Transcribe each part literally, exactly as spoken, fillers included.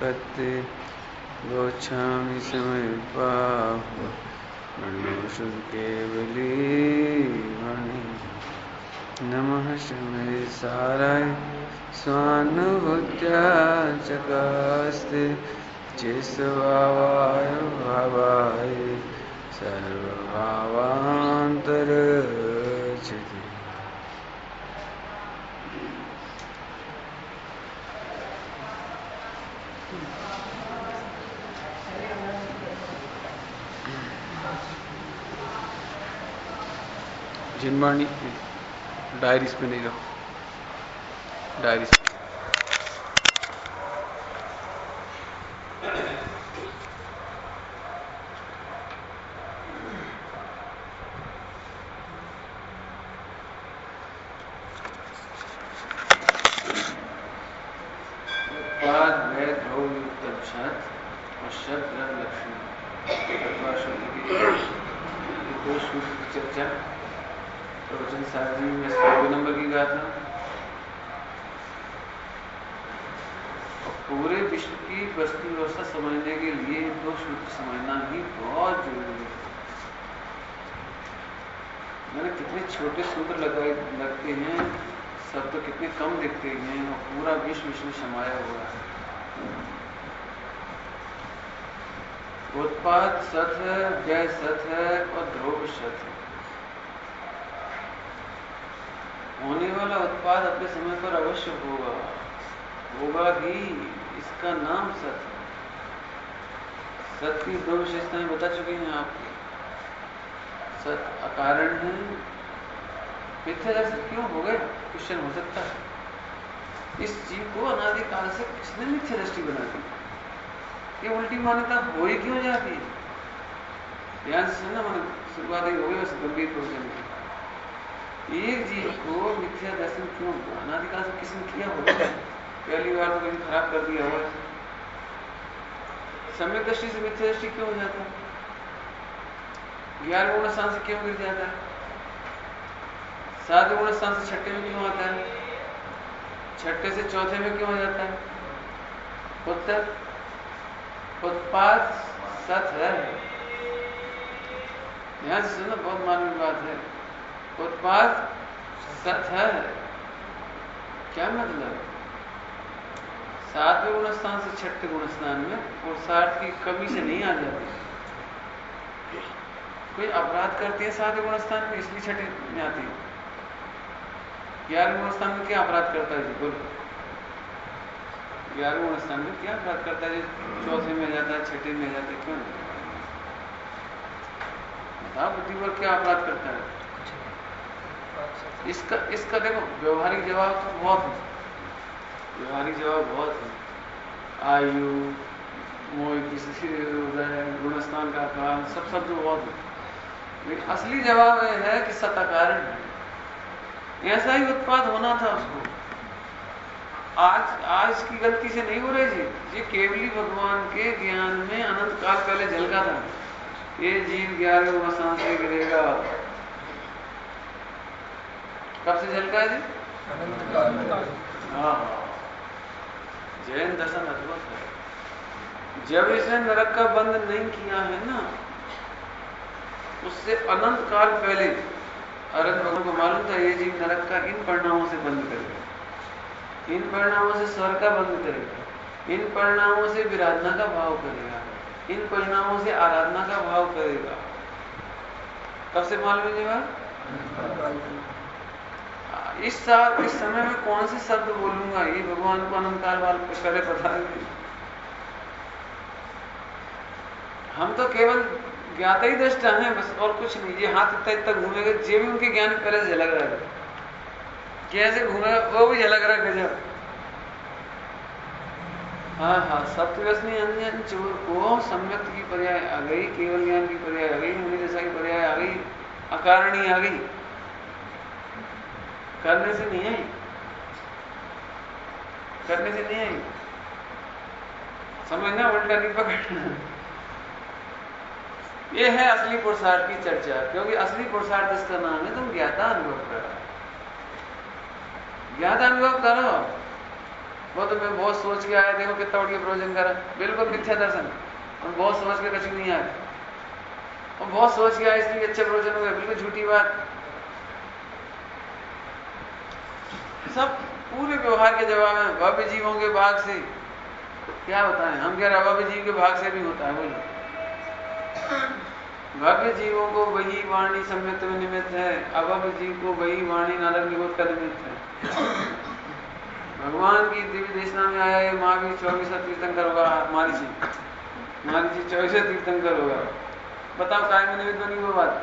पत्ते गोच्छामि समर्पाः प्रणोषु केवलीमणि नमः शमे साराय स्वानुभूत्या चकास्ते चेष्टभावाय भावाय सर्वभावान्तरचिते। जिनवाणी डायरीज पे नहीं रहो, डायरीज पूरे विश्व की वस्तु व्यवस्था समझने के लिए दो सूत्र समझना ही बहुत जरूरी है। मैंने कितने छोटे सूत्र लगाए लगते हैं, शब्द तो कितने कम दिखते हैं और पूरा विश्व विश्व समाया हुआ है। उत्पाद सत है, व्यय सत है और द्रव्य सत है। होने वाला उत्पाद अपने समय पर अवश्य होगा होगा ही, इसका नाम सत है। सत की दो विशेषताएं बता चुके हैं आपको। सत अकारण है। मिथ्या दर्शन क्यों हो गया, क्वेश्चन हो सकता है। इस जीव को अनादिकाल से किसने मिथ्या दृष्टि बना दी? ये उल्टी मान्यता हो ही क्यों जाती है? ध्यान से सुनना, मैंने शुरुआत ही हो गई बस गंभीर प्रवचन की। एक जीव को मिथ्या दर्शन क्यों हुआ? अनादिकाल से किसने किया होगा? पहली बार तो कहीं खराब कर दिया हुआ। सम्यक दृष्टि से मिथ्या दृष्टि क्यों हो जाता है? ग्यारह गुण स्थान से क्यों गिर जाता है? सात गुण स्थान से छठे में क्यों आता है? छठे से चौथे में क्यों आ जाता है? उत्तर उत्पाद सत है। ध्यान से सुनो, बहुत मालूम बात है। उत्पाद सत है। क्या मतलब? सातवें गुण स्थान से छठे गुण स्थान में पुरुषार्थ की कमी से नहीं आ जाती। कोई अपराध करते हैं सातवें गुण स्थान में, इसलिए छठे में आती है। ग्यारहवें गुण स्थान में क्या अपराध करता है जी? बोलो, ग्यारहवें गुण स्थान में क्या अपराध करता है? चौथे में जाता है, छठे में जाता है, क्यों? बताओ, बुद्धिवर्ग क्या अपराध करता है? इसका इसका देखो व्यवहारिक जवाब तो बहुत है। व्यवहारिक जवाब बहुत है। आयु, मोह की गुणस्थान का कारण, सब शब्द बहुत है। लेकिन असली जवाब यह है कि सत अकारण है। ऐसा ही उत्पाद होना था उसको। आज आज की गलती से नहीं हो रहे जी। ये केवली भगवान के ज्ञान में अनंत काल पहले झलका था। ये जीव ग्यारह गुण से गिरेगा। कब से झलका है जी? अनंत काल। हाँ, जैन दर्शन अद्भुत है। जब इसने नरक का बंद नहीं किया है ना, उससे अनंत काल पहले अरद भगवान को मालूम था ये जीव नरक का इन परिणामों से बंद करेगा, इन परिणामों से स्वर्ग का बंद करेगा, इन परिणामों से विराधना का भाव करेगा, इन परिणामों से आराधना का भाव करेगा। कब से मालूम है बात? इस साल इस समय में कौन से शब्द बोलूंगा, ये भगवान को अनंत काल वाल पहले पता नहीं। हम तो केवल ज्ञाता ही दृष्टा हैं बस, और कुछ नहीं। ये हाथ इतना इतना घूमेगा, ये भी उनके ज्ञान पहले से झलक रहा है। कैसे घूमेगा वो भी झलक रहा है, गजब। हाँ हाँ, सप्तव्यसनी अंजन चोर को सम्यक की पर्याय आ गई, केवल ज्ञान की पर्याय आ गई, मुनि दशा की पर्याय आ गई, अकारणी आ गई। करने से नहीं आई, करने से नहीं आई, समझना, उल्टा नहीं पकड़ना। ये है असली पुरुषार्थ की चर्चा, क्योंकि असली पुरुषार्थ इसका नाम है तुम ज्ञाता अनुभव करो। ज्ञाता अनुभव करो। वो तो मैं बहुत सोच के आया, देखो कितना बढ़िया प्रवचन करा, बिल्कुल मिथ्या दर्शन, और बहुत सोच के कुछ नहीं आया, और बहुत सोच के आया इसलिए अच्छे प्रवचन हो गए, बिल्कुल झूठी बात। सब पूरे व्यवहार के जवाब में भव्य जीवों के भाग से क्या बताएं हम, कह रहे भव्य जीव के भाग से भी होता है। बोलो, भव्य जीवों को वही वाणी सम्यक्त में निमित्त है, अभव्य जीव को वही वाणी नारद निगोद का निमित्त है। भगवान की दिव्य देशना में आया है, माँ भी चौबीसा तीर्थंकर होगा, महर्षि महर्षि चौबीसा तीर्थंकर होगा। बताओ काय में निमित्त बनी वो बात,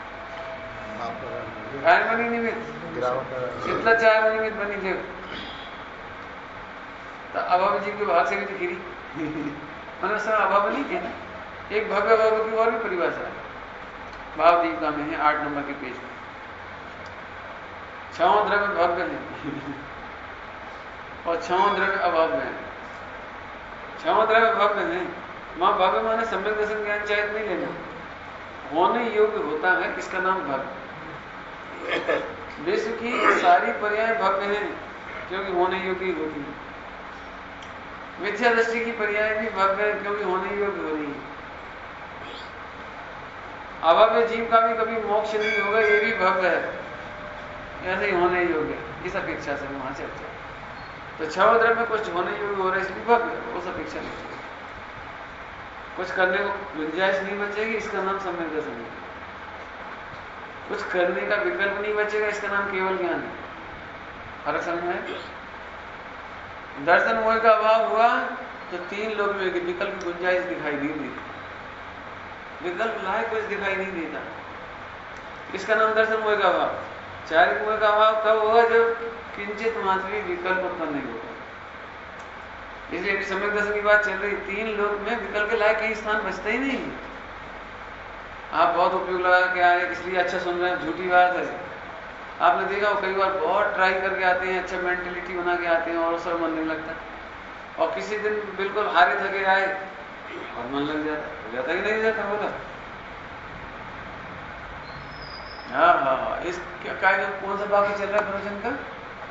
काय में नहीं निमित्त, इतना चाय में निमित्त बनी थे, तो अभव्य जीव के भाग से भी तो गिरी। मतलब सब अभव्य नहीं थे ना, एक भव्य अभव्य की और भी परिभाषा है, भाव दीपिका में है, आठ नंबर के पेज में। छह द्रव्य भव्य है और छह द्रव्य अभव्य है। छह द्रव्य भव्य है, वहां भव्य माने सम्यक दर्शन ज्ञान चाहिए नहीं लेना, होने योग्य होता है, इसका नाम भव्य। विश्व की सारी पर्याय भव्य हैं क्योंकि होने योग्य होती है। मिथ्या दृष्टि की पर्याय भी भव्य है क्योंकि होने योग्य हो रही है। अभव्य जीव का भी कभी मोक्ष नहीं होगा, ये भी भव्य है, ऐसे ही होने योग्य है, इस अपेक्षा से वहां से अच्छा। तो छह द्रव्य में कुछ होने योग्य हो रहा है इसलिए भव्य है, उस अपेक्षा नहीं, कुछ करने को गुंजाइश नहीं बचेगी, इसका नाम सम्यक दर्शन है। कुछ करने का विकल्प नहीं बचेगा, इसका नाम केवल ज्ञान है। फर्क समझ में है? दर्शन मोह का अभाव हुआ तो तीन लोग में विकल्प की गुंजाइश दिखाई नहीं देती, विकल्प लाए कुछ दिखाई नहीं देता, इसका नाम दर्शन मोह का अभाव। चारिक मोह का अभाव कब होगा, जब किंचित मात्र भी विकल्प उत्पन्न नहीं होगा। इसलिए सम्यक दर्शन की बात चल रही, तीन लोग में विकल्प के लायक कहीं स्थान बचता ही नहीं। आप बहुत उपयोग लगा के आए इसलिए अच्छा सुन रहे हैं, झूठी बात है। आपने देखा वो कई बार बहुत ट्राई करके आते हैं, अच्छा मेंटेलिटी बना के आते हैं और सब मन नहीं लगता, और किसी दिन बिल्कुल हारे थके आए और मन लग जाता, हो जाता ही नहीं जाता बोला। हाँ हाँ, इस क्या काय कौन सा बाकी चल रहा है प्रवचन का?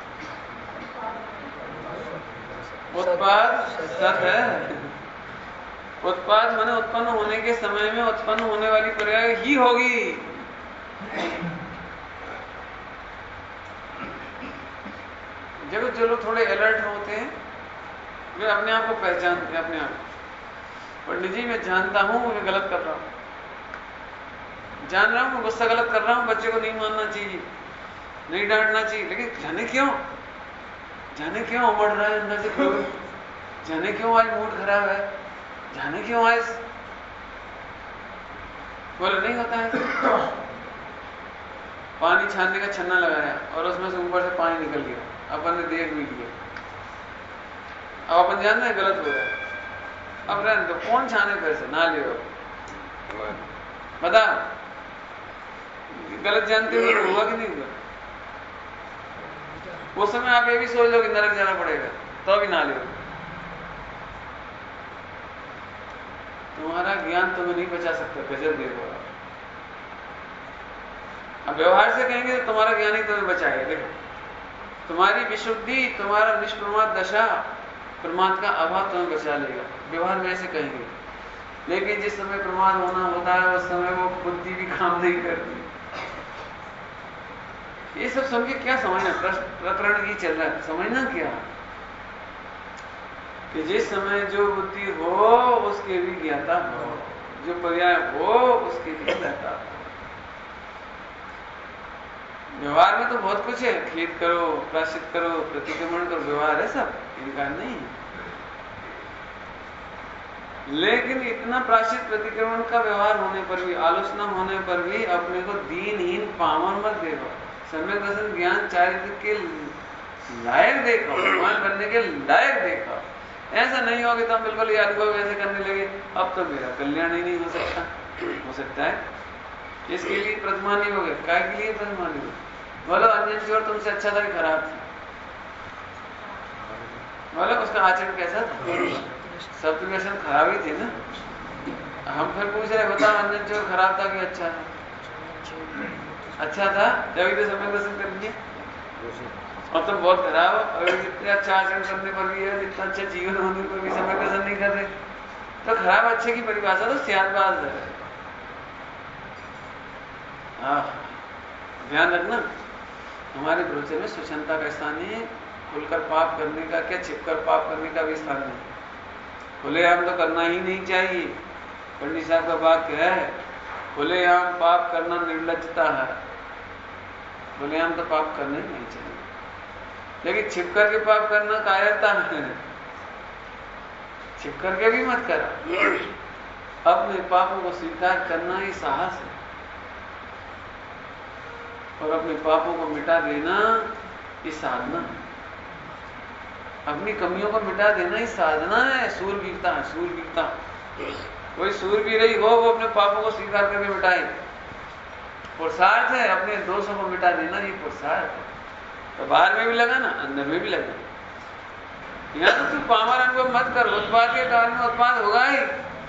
उत्पाद सत है, उत्पाद माने उत्पन्न होने के समय में उत्पन्न होने वाली पर्याय ही होगी। जब जो लोग थोड़े अलर्ट होते हैं वे अपने आप को पहचानते हैं, अपने आप को। पंडित जी मैं जानता हूं मैं गलत कर रहा हूं, जान रहा हूं मैं गुस्सा गलत कर रहा हूं, बच्चे को नहीं मानना चाहिए, नहीं डांटना चाहिए, लेकिन जाने क्यों जाने क्यों उमड़ रहा है अंदर से क्रोध, जाने क्यों आज मूड खराब है, जाने क्यों आज बोले नहीं होता है। पानी छानने का छन्ना लगाया और उसमें से ऊपर से पानी निकल गया, अपन ने देख भी लिया, अब अपन जान रहे गलत हो रहा है, अब रहने दो, कौन छाने फिर से ना ले, बता गलत जानते हुए तो हुआ कि नहीं हुआ। उस समय आप ये भी सोच लो कि नरक जाना पड़ेगा तो भी ना ले, तुम्हारा ज्ञान तुम्हें नहीं बचा सकता, गजब देखो। अब व्यवहार से कहेंगे तो तुम्हारा ज्ञान ही तुम्हें बचाएगा। देखो तुम्हारी विशुद्धि, तुम्हारा निष्प्रमाद दशा, प्रमाद का अभाव तुम्हें बचा लेगा, व्यवहार में ऐसे कहेंगे। लेकिन जिस समय प्रमाद होना होता है उस समय वो बुद्धि भी काम नहीं करती। ये सब समझे क्या समझना, प्रकरण ही चल रहा है, समझना क्या कि जिस समय जो बुद्धि हो उसके भी ज्ञाता हो, जो पर्याय हो उसके भी ज्ञाता हो। व्यवहार में तो बहुत कुछ है, खेद करो, प्रायश्चित करो, प्रतिक्रमण करो, व्यवहार है सब, इनकार नहीं है। लेकिन इतना प्रायश्चित प्रतिक्रमण का व्यवहार होने पर भी, आलोचना होने पर भी अपने को दीनहीन पामर मत देखो, सम्यक दर्शन ज्ञान चारित्र के लायक देखो, भगवान बनने के लायक देखो। ऐसा नहीं होगा तो हम बिल्कुल ये अनुभव ऐसे करने लगे अब तो मेरा कल्याण ही नहीं हो सकता। हो सकता है इसके लिए प्रतिमानी हो गए, काय के लिए प्रतिमानी हो, बोलो अंजन चोर तुमसे अच्छा था कि खराब था, बोलो उसका आचरण कैसा था, सब तो वैसे खराब ही थे ना। हम फिर पूछ रहे बताओ अंजन चोर खराब था कि अच्छा था? अच्छा था, तभी तो सम्यक दर्शन कर लिए। और तुम बहुत खराब हो, अगर जितने अच्छा आचरण करने पर भी है, जितना अच्छा जीवन होने पर भी समय कसर नहीं कर रहे, तो खराब अच्छे की परिभाषा तो सियारबाज है। हाँ, ध्यान रखना, हमारे भरोसे में स्वच्छंदता का स्थान नहीं है। खुलकर पाप करने का क्या, छिपकर पाप करने का भी स्थान नहीं। खुलेआम तो करना ही नहीं चाहिए। पंडित साहब का वाक्य है, खुलेआम पाप करना निर्लज्जता है। खुलेआम तो पाप करना ही नहीं चाहिए, लेकिन छिप करके पाप करना कायरता है। छिप करके भी मत करा। अपने पापों को स्वीकार करना ही साहस है, और अपने पापों को मिटा देना ये साधना है। अपनी कमियों को मिटा देना ही साधना है, सूरवीरता है, सूरवीरता। कोई सूरवीर ही हो, वो अपने पापों को स्वीकार करके मिटाए। पुरुषार्थ है अपने दोषों को मिटा देना, ये पुरुषार्थ है। तो बाहर में भी लगा ना, अंदर में भी लगा। यहां तो तू पामर अनुभव मत कर, उत्पाद के कारण में उत्पाद होगा ही।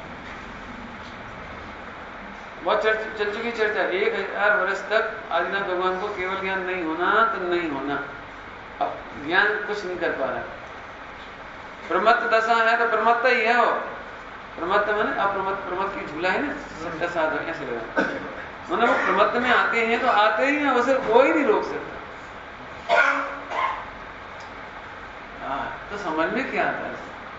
बहुत चल चुकी चर्चा, एक हजार वर्ष तक आदिनाथ भगवान को केवल ज्ञान नहीं होना तो नहीं होना। अब ज्ञान कुछ नहीं कर पा रहा। प्रमत्त दशा है तो प्रमत्त ही है वो। प्रमत्त माने अप्रमत्त, प्रमत्त की झूला है ना, सबका साथ ऐसे लगा। मैंने वो प्रमत्त में आते हैं तो आते ही हैं, उसे कोई नहीं रोक सकता। हाँ, तो समझ में क्या आता है?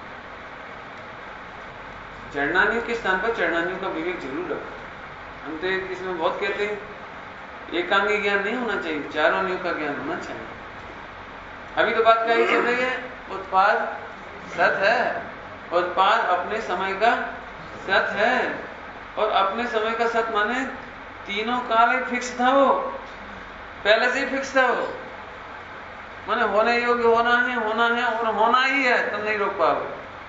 चरणानियों के स्थान पर चरणानियों का विवेक जरूर रखो। हम तो इसमें बहुत कहते हैं एकांगी ज्ञान नहीं होना चाहिए, चारों नियों का ज्ञान होना चाहिए। अभी तो बात कही चल रही है, उत्पाद सत है, उत्पाद अपने समय का सत है। और अपने समय का सत माने तीनों काल ही फिक्स था, वो पहले से ही फिक्स था। वो माने होने योग्य होना है, होना है और होना ही है, तुम नहीं रोक पाओगे।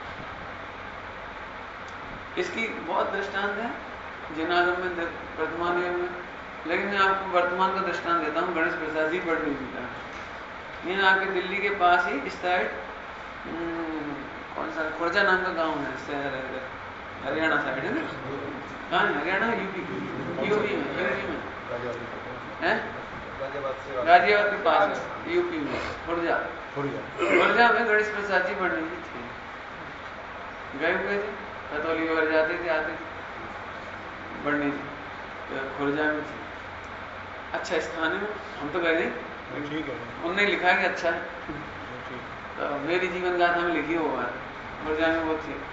इसकी बहुत दृष्टांत है जिनागम में, वर्तमान में। लेकिन मैं आपको वर्तमान का दृष्टांत देता हूँ, गणेश प्रसाद जी पढ़ने जी का। ये आपके दिल्ली के पास ही इस साइड कौन सा खुर्जा नाम का गांव है, शहर है, हरियाणा साइड है ना? कहाँ है? हरियाणा, यूपी, यूपी में, यूपी में है, गाजियाबाद के पास है, यूपी में खुर्जा। खुर्जा में गणेश प्रसाद जी पढ़ने जी थे, गए हुए थे, खतौली वगैरह जाते थे, आते थे पढ़ने जी, खुर्जा में थे। अच्छा स्थान है, हम तो गए नहीं, ठीक है। उन्होंने लिखा है कि अच्छा है, तो मेरी जीवन गाथा में लिखी हुआ है, खुर्जा में वो थी।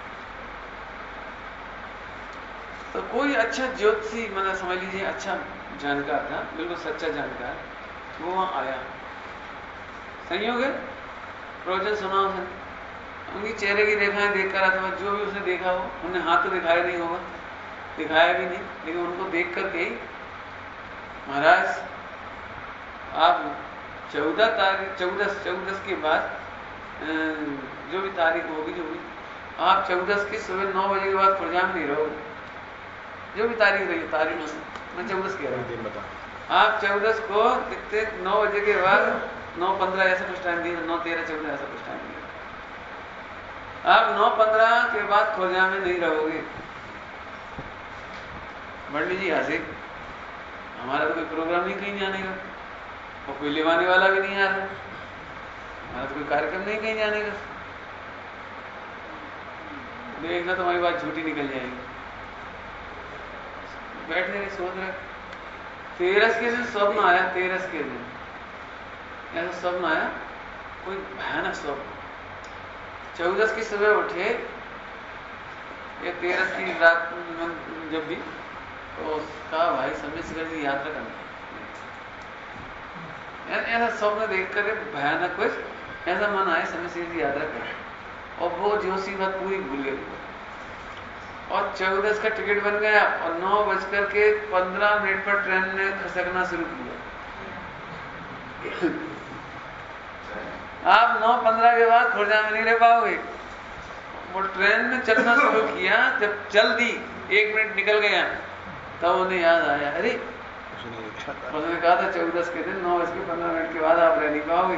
तो कोई अच्छा ज्योतिषी, मतलब समझ लीजिए अच्छा जानकार था, बिल्कुल सच्चा जानकार, वो वहां आया। संयोग है, प्रवचन सुना उसने, उनकी चेहरे की रेखाएं देखकर अथवा जो भी उसने देखा हो, उन्हें हाथ तो दिखाया नहीं होगा, दिखाया भी नहीं, लेकिन उनको देख करके महाराज आप चौदह तारीख चौदह चौदह के बाद जो भी तारीख होगी, जो भी आप चौदह की सुबह नौ बजे के बाद खुर्जा में नहीं रहोगे, जो भी तारीख रही तारीख मैं चौदह कह रहा हूँ, आप चौदह को कितने नौ बजे के बाद नौ पंद्रह ऐसा कुछ टाइम दिया, नौ तेरह चौदह ऐसा कुछ टाइम दिया, आप नौ पंद्रह के बाद खुर्जा में नहीं रहोगे। मंडी जी हंसे, हमारा तो कोई प्रोग्राम नहीं कहीं जाने का, और कोई लेवाने वाला भी नहीं आ रहा, हमारा तो कोई कार्यक्रम नहीं कहीं जाने का, देखना तुम्हारी बात झूठी निकल जाएगी। बैठने के सोच रहे, तेरस के दिन स्वप्न आया, तेरस के दिन ऐसा स्वप्न आया, कोई भयानक स्वप्न। चौदह की सुबह उठे या तेरस की रात जब भी, तो कहा भाई समय से यात्रा करना, ऐसा स्वप्न देख कर भयानक कुछ ऐसा मन आया, समय से यात्रा कर, और वो जोशी बात पूरी भूल गई, और चौदह का टिकट बन गया, और नौ बजकर के पंद्रह मिनट पर ट्रेन ने खसकना शुरू किया। आप नौ पंद्रह के बाद खुर्जा में नहीं रह पाओगे। वो ट्रेन ने चलना शुरू किया, जब चल दी एक मिनट निकल गया, तब उन्हें याद आया, अरे उसने कहा था चौदह के दिन नौ बज के पंद्रह मिनट के बाद आप रह नहीं पाओगे।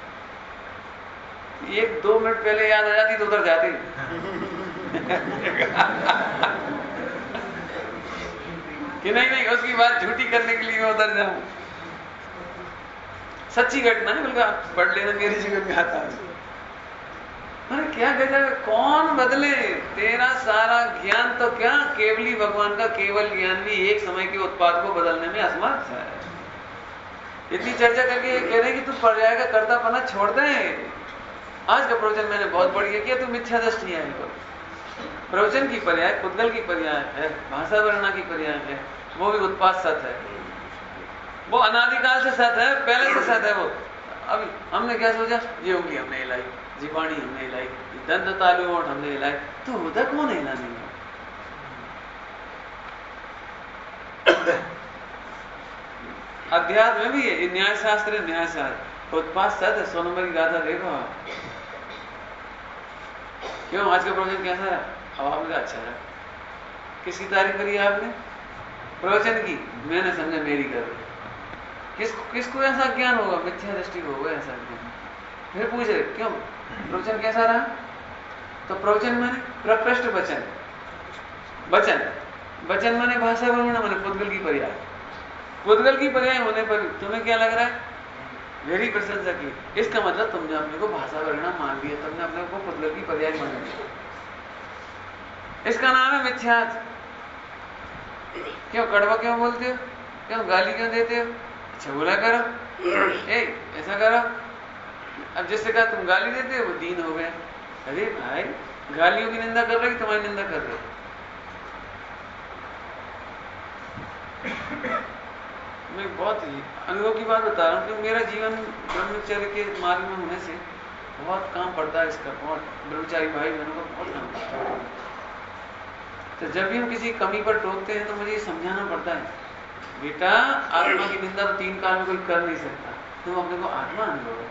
एक दो मिनट पहले याद आ जाती तो उधर जाते कि नहीं नहीं उसकी बात झूठी करने के लिए मैं उधर जाऊं। सच्ची घटना है, बल्कि आप पढ़ लेना, मेरी जीवन में आता है। अरे क्या गजब है, कौन बदले तेरा सारा ज्ञान तो क्या, केवली भगवान का केवल ज्ञान भी एक समय के उत्पाद को बदलने में असमर्थ है। इतनी चर्चा करके ये कह रहे हैं कि तू पर्याय का कर्तापना छोड़ दे। आज का प्रवचन मैंने बहुत बढ़िया किया, तू मिथ्या दृष्टि है। प्रवचन की पर्याय पुद्गल की पर्याय है, भाषा वर्णा की पर्याय है, वो भी उत्पाद सत है, वो अनादिकाल से सत है, पहले से सत है वो। अभी हमने क्या सोचा, ये उंगली हमने हिलाई, जीवाणी हमने हिलाई, दंत तालु ओठ हमने हिलाई, तो उधर कौन हिलाने में? अध्यात्म में भी है, न्याय शास्त्र है, न्याय शास्त्र उत्पाद सत है। सौ नंबर की गाथा देखो। क्यों आज का प्रवचन कैसा रहा? अब आपने अच्छा रहा। किसकी तारीफ करी आपने? प्रवचन की। मैंने समझा मेरी कर रही। किस किसको ऐसा ज्ञान होगा? मिथ्या दृष्टि को होगा ऐसा ज्ञान। फिर पूछ रहे क्यों प्रवचन कैसा रहा? तो प्रवचन माने प्रकृष्ट वचन, वचन वचन माने भाषा वर्णन, माने पुद्गल की पर्याय। पुद्गल की पर्याय होने पर तुम्हें क्या लग रहा है? मेरी प्रशंसा की। इसका मतलब तुमने अपने को भाषा वर्णन मान लिया, तुमने अपने को पुद्गल की पर्याय मान लिया। इसका नाम है मिथ्यात्व। क्यों कड़वा क्यों बोलते हो? क्यों गाली क्यों देते हो? अच्छा बोला करो, ए ऐसा करो। अब जिससे कहा तुम गाली देते हो वो दीन हो गए। अरे भाई गालियों की निंदा कर रहे, तुम्हारी निंदा कर रहे। मैं बहुत ही अनुभव की बात बता रहा हूँ कि मेरा जीवन ब्रह्मचर्य के मार्ग में होने से बहुत काम पड़ता है इसका, बहुत ब्रह्मचारी भाई बहनों का बहुत काम पड़ता है। तो जब भी हम किसी कमी पर टोकते हैं तो मुझे ये समझाना पड़ता है, बेटा आत्मा की निंदा तो तीन काल में कोई कर नहीं सकता, तुम अपने को आत्मा अनुभव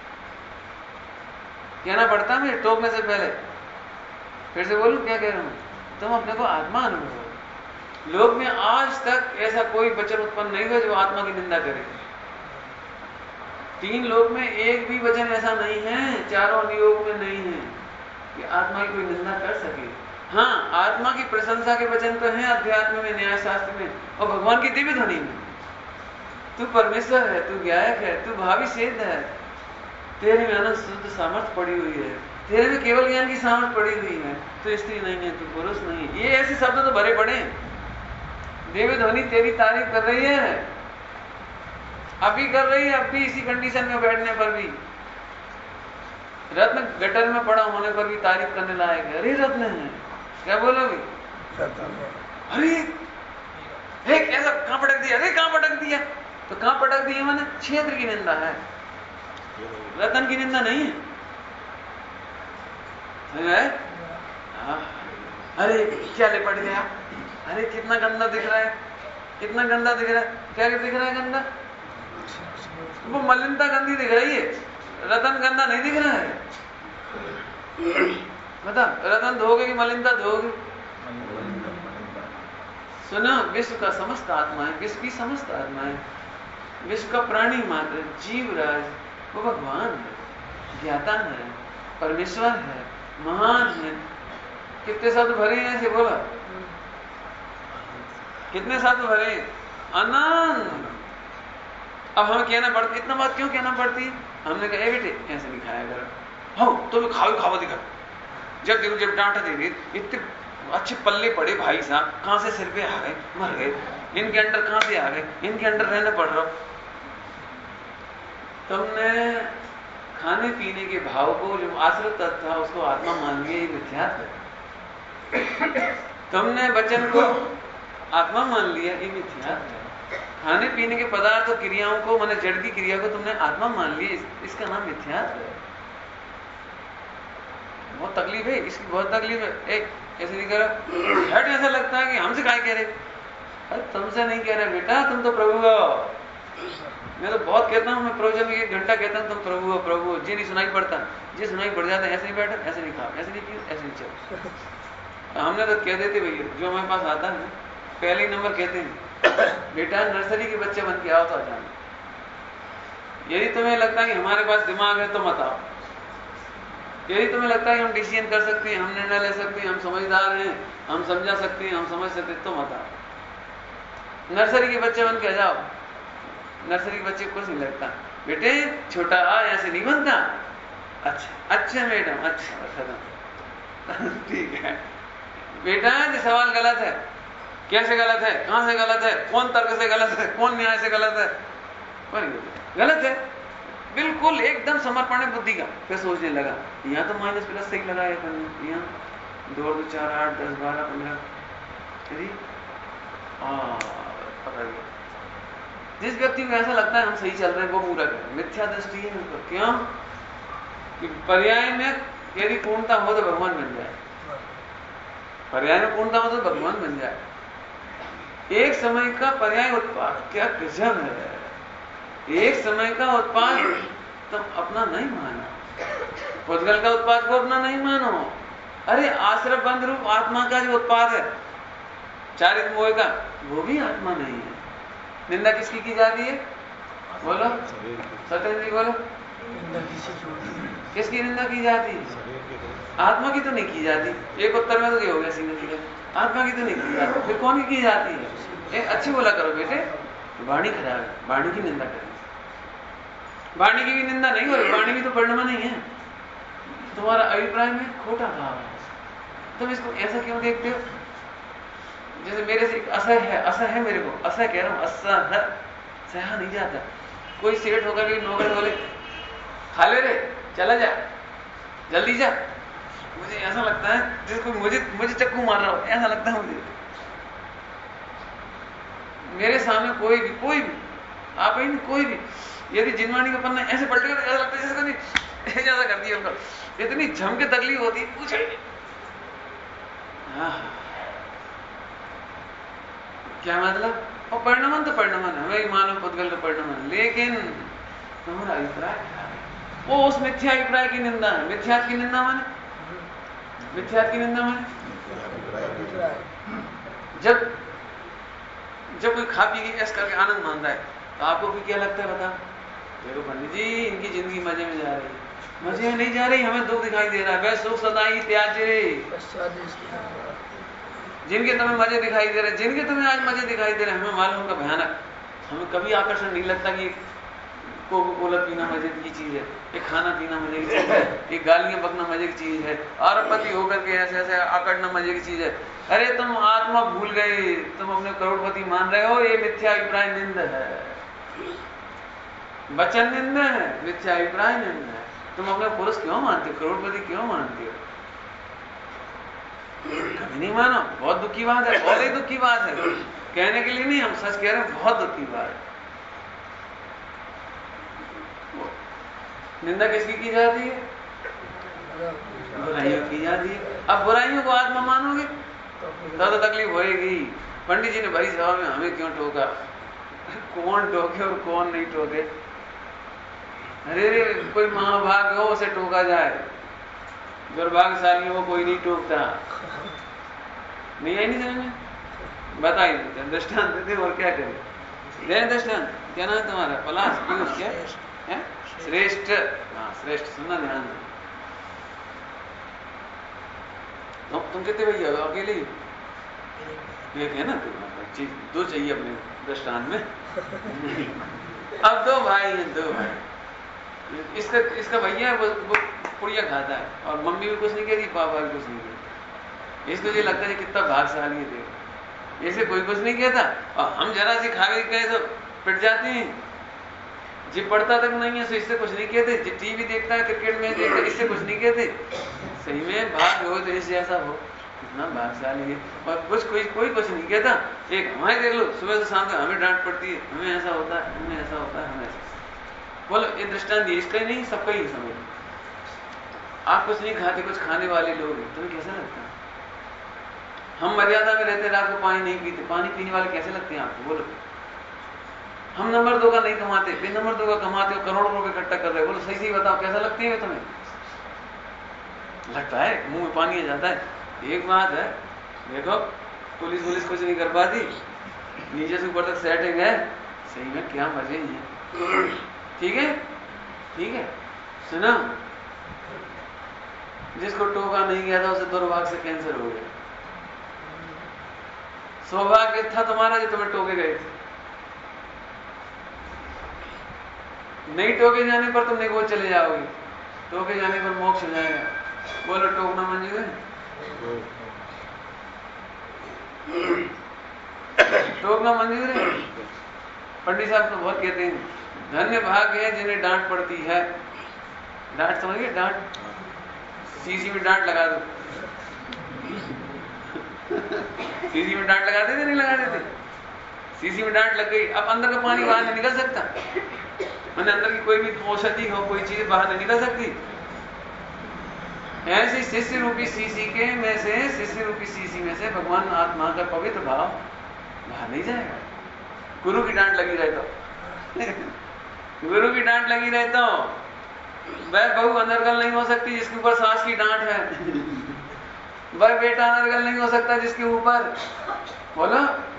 कहना पड़ता है मुझे टोकने से पहले। फिर से बोलूं क्या कह रहा हूं? तुम अपने को आत्मा अनुभव। लोक में आज तक ऐसा कोई वचन उत्पन्न नहीं हुआ जो आत्मा की निंदा करे। तीन लोक में एक भी वचन ऐसा नहीं है, चारों नियोग में नहीं है कि आत्मा की कोई निंदा कर सके। हाँ, आत्मा की प्रशंसा के वचन तो हैं अध्यात्म में, न्याय शास्त्र में और भगवान की दिव्य ध्वनि में। तू परमेश्वर है, तू ज्ञायक है, तू भावी सिद्ध है, तेरे में अनंत शुद्ध सामर्थ्य पड़ी हुई है, तेरे में केवल ज्ञान की सामर्थ्य पड़ी हुई है, तू स्त्री नहीं है, तू पुरुष नहीं। ये ऐसे शब्द तो भरे पड़े। दिव्य ध्वनि तेरी तारीफ कर रही है, अभी कर रही है, अब भी इसी कंडीशन में बैठने पर भी, रत्न गटर में पड़ा होने पर भी तारीफ करने लायक है। अरे रत्न है, क्या बोलोगे? अरे एक ऐसा कहां पटक दिया, अरे कहां पटक दिया, तो कहां पटक दिया मैंने? क्षेत्र की निंदा है, रतन की निंदा नहीं है। हाँ। अरे क्या लिपट गया, अरे कितना गंदा दिख रहा है, कितना गंदा दिख रहा है। क्या दिख रहा है गंदा? वो मलिनता गंदी दिख रही है, रतन गंदा नहीं दिख रहा है। मतलब रतन धोगे कि मलिनता धोगे? सुना, विश्व का समस्त आत्मा है, विश्व की समस्त आत्मा है, विश्व का प्राणी मात्र जीवराज वो भगवान है, ज्ञाता है, परमेश्वर है, महान है। कितने शब्द भरे हैं ऐसे बोला? कितने शब्द भरे? अनंत। अब हमें कहना पड़ता, इतना बात क्यों कहना पड़ती? हमने कहा बेटे ऐसे नहीं खाया करो, हाँ तो खाओ खाओ दिखा। जब देखो जब डांटा दे रही, इतने अच्छे पल्ले पड़े भाई साहब, कहां से सिर पे आ गए, मर गए, इनके अंडर कहां से आ गए, इनके अंडर रहना पड़ रहा। तुमने खाने पीने के भाव को जो आश्रित था उसको आत्मा मान लिया, ये मिथ्यात्व है। तुमने वचन को आत्मा मान लिया, ये मिथ्यात्व है। खाने पीने के पदार्थ और क्रियाओं को, माने जड़ की क्रिया को तुमने आत्मा मान लिया, इस, इसका नाम मिथ्यात्व है। बहुत तकलीफ है, इसकी बहुत तकलीफ है। एक ऐसे नहीं करा, हट ऐसा लगता है कि हमसे काय कह रहे। अरे तुमसे नहीं कह रहे बेटा, तुम तो प्रभु हो। मैं तो बहुत कहता हूँ, मैं प्रवचन में एक घंटा कहता हूँ तुम प्रभु हो प्रभु हो, जी नहीं सुनाई पड़ता, जी सुनाई पड़ जाता है। ऐसे नहीं बैठो, ऐसे नहीं खाओ, ऐसे नहीं पियो, ऐसे नहीं चलो। हमने तो कह देते भैया, जो हमारे पास आता है पहले ही नंबर कहते हैं, बेटा नर्सरी के बच्चे बन के आओ तो आ जाना। यदि तुम्हें लगता है कि हमारे पास दिमाग है तो मत आओ। यदि तुम्हें लगता है कि हम डिसीजन कर सकते हैं, हम निर्णय ले सकते हैं, हम समझदार हैं, हम समझा सकते हैं, हम समझ सकते हैं, तो मत आओ। नर्सरी के बच्चे बन के आ जाओ। नर्सरी के बच्चे कुछ नहीं लगता, बेटे छोटा आ ऐसे नहीं बनता। अच्छा अच्छा मैडम, अच्छा खत्म। ठीक है बेटा, ये सवाल गलत है। कैसे गलत है, कहां से गलत है, कौन तर्क से गलत है, कौन न्याय से गलत है? गलत है बिल्कुल, एकदम समर्पण है बुद्धि का। फिर सोचने लगा यहाँ तो माइनस प्लस सही लगा है, यहाँ दो दो चार आठ दस बारह पंद्रह, अरे पकड़ गया। जिस व्यक्ति को ऐसा लगता है हम सही चल रहे हैं वो पूरा कर, मिथ्या दृष्टि है उनको। क्यों कि पर्याय में यदि पूर्णता हो तो भगवान बन जाए, पर्याय में पूर्णता हो तो भगवान बन जाए। एक समय का पर्याय उत्पाद क्या गजब है। एक समय का उत्पाद तुम अपना नहीं मानो, पुद्गल का उत्पाद को अपना नहीं मानो। अरे आश्रय बंध रूप आत्मा का जो उत्पाद है चारित मोह का, वो भी आत्मा नहीं है। निंदा किसकी की जाती है? बोलो सत्येंद्र जी, बोलो किसकी निंदा की जाती है? आत्मा की तो नहीं की जाती। एक उत्तर में तो ये हो गया सीधे सीधे, आत्मा की तो नहीं की जाती, फिर कौन की जाती है? ए, अच्छी बोला करो बेटे, वाणी खराब है, वाणी की निंदा करें। वाणी की भी निंदा नहीं हो रही, वाणी भी तो परिणाम नहीं है। तुम्हारा अभिप्राय में खोटा भाव है, तुम इसको ऐसा क्यों देखते हो? जैसे मेरे से असह है, असह है मेरे को, असह कह रहा हूं, असह सहा नहीं जाता। कोई सेठ होकर के नौकर बोले खा ले रे, चला जा, जल्दी जा, मुझे ऐसा लगता है जिसको मुझे मुझे चक्कू मार रहा हो, ऐसा लगता है मुझे। मेरे सामने कोई भी कोई भी आप ही कोई भी यदि जिनवाणी का पन्ना ऐसे पलटेगा तो ऐसा लगता है जैसे कभी ऐसा कर दिया उनको, इतनी झम के तकलीफ होती है पूछे। क्या मतलब? और परिणामन तो परिणामन है, हमें मानव पुद्गल तो परिणामन, लेकिन तुम्हारा अभिप्राय वो उस मिथ्या अभिप्राय की निंदा है। मिथ्यात की निंदा माने, मिथ्यात की निंदा माने जब जब कोई खा पी के ऐसा करके आनंद मानता है तो आपको भी क्या लगता है बता? देखो पंडित जी इनकी जिंदगी मजे में जा रही है, मजे में नहीं जा रही, हमें दुख दिखाई दे रहा है। वह सुख सदा ही त्याजे, जिनके तुम्हें मजे दिखाई दे रहे, जिनके तुम्हें आज मजे दिखाई दे रहे, हमें मालूम का भयानक, हमें कभी आकर्षण नहीं लगता कि कोको कोला पीना मजे की चीज है, एक खाना पीना मजे की चीज है, एक गालियां बकना मजे की चीज है, अरबपति होकर के ऐसे ऐसे आकड़ना मजे की चीज है। अरे तुम आत्मा भूल गए, तुम अपने करोड़पति मान रहे हो, ये मिथ्या अभिप्राय निंद है, वचन निंद है, मिथ्या अभिप्राय निंद है। तुम अपने पुरुष क्यों मानते हो, करोड़पति क्यों मानते हो? कभी नहीं मानो, बहुत दुख की बात है, बहुत ही दुख की बात है। कहने के लिए नहीं, हम सच कह रहे हैं, बहुत दुख की बात है। निंदा किसकी की जाती है? बुराइयों की जाती है। अब बुराइयों को आत्मा मानोगे तो, तो तकलीफ होएगी। पंडित जी ने भरी सभा में हमें क्यों टोका, कौन टोके और कौन नहीं टोके? अरे कोई महाभाग हो उसे टोका जाए, दुर्भाग्यशाली हो कोई नहीं टोकता। नहीं आई नहीं समझ में? बताइए दृष्टांत देते और क्या करें? दे दृष्टांत। क्या नाम है तुम्हारा? पलाश पीयूष क्या है? श्रेष्ठ। हाँ श्रेष्ठ, सुनना ध्यान दो। तो, तुम कितने भैया हो? अकेले ही एक है ना? तो दो चाहिए अपने दृष्टांत में। अब दो भाई हैं, दो भाई। इसका इसका भैया वो, वो पुड़िया खाता है और मम्मी भी कुछ नहीं कहती, पापा भी कुछ नहीं कहती। इसको ये लगता है कितना भाग्यशाली है, देखो इसे कोई कुछ नहीं कहता और हम जरा सी खा गए तो पिट जाते हैं। जी पढ़ता तक नहीं है तो इससे कुछ नहीं कहते, जी टीवी देखता है, क्रिकेट में देखता है, इससे कुछ नहीं कहते। सही में भाग हो तो इस जैसा हो, कितना भाग्यशाली है। और कुछ कोई कोई कुछ नहीं कहता। एक हमारे देख लो, सुबह से शाम तक हमें डांट पड़ती है, हमें ऐसा होता है, हमें ऐसा होता है, हमें ऐसा। बोलो ये दृष्टांत इसका ही नहीं, सबका ही समझ। आप कुछ नहीं खाते, कुछ खाने वाले लोग हैं, तुम्हें कैसा लगता है? हम मर्यादा में रहते, रात को पानी नहीं पीते, पानी पीने वाले कैसे लगते हैं आपको? बोलो। हम नंबर दो का नहीं कमाते, बिन नंबर दो का कमाते हो, करोड़ों रुपए इकट्ठा कर रहे हो, बोलो सही सही बताओ कैसा लगते हैं तुम्हें? लगता है मुंह में पानी आ जाता है। एक बात है, देखो पुलिस पुलिस कुछ नहीं कर पाती, नीचे से ऊपर तक सेटिंग है, सही में क्या मजे हैं। ठीक है ठीक है, सुना, जिसको टोका नहीं गया था उसे दुर्भाग्य से कैंसर हो गया। सौभाग्य था तुम्हारा जो तुम्हें टोके गए थे। नहीं टोके जाने पर तुम निगोद चले जाओगे, टोके जाने पर मोक्ष हो जाएगा। बोलो टोकना मंजूर है? टोकना मंजूर है? पंडित साहब तो बहुत कहते हैं धन्य भाग है जिन्हें डांट पड़ती है। डांट समझिए, डांट सीसी में डांट लगा दो। सीसी में डांट लगा देते नहीं लगा देते? सीसी में डांट लग गई, अब अंदर का पानी बाहर नहीं निकल सकता, मैंने अंदर की कोई भी औषधि हो, कोई चीज बाहर नहीं निकल सकती। ऐसे शिष्य रूपी सीसी के में से शिष्य रूपी सीसी में से भगवान आत्मा का पवित्र भाव बाहर नहीं जाएगा। गुरु की डांट लगी रहे तो गुरु की डांट लगी रहे तो वह बहू अनर्गल नहीं हो सकती जिसके ऊपर सास की डांट है। वह बेटा अनर्गल नहीं हो सकता जिसके ऊपर, बोलो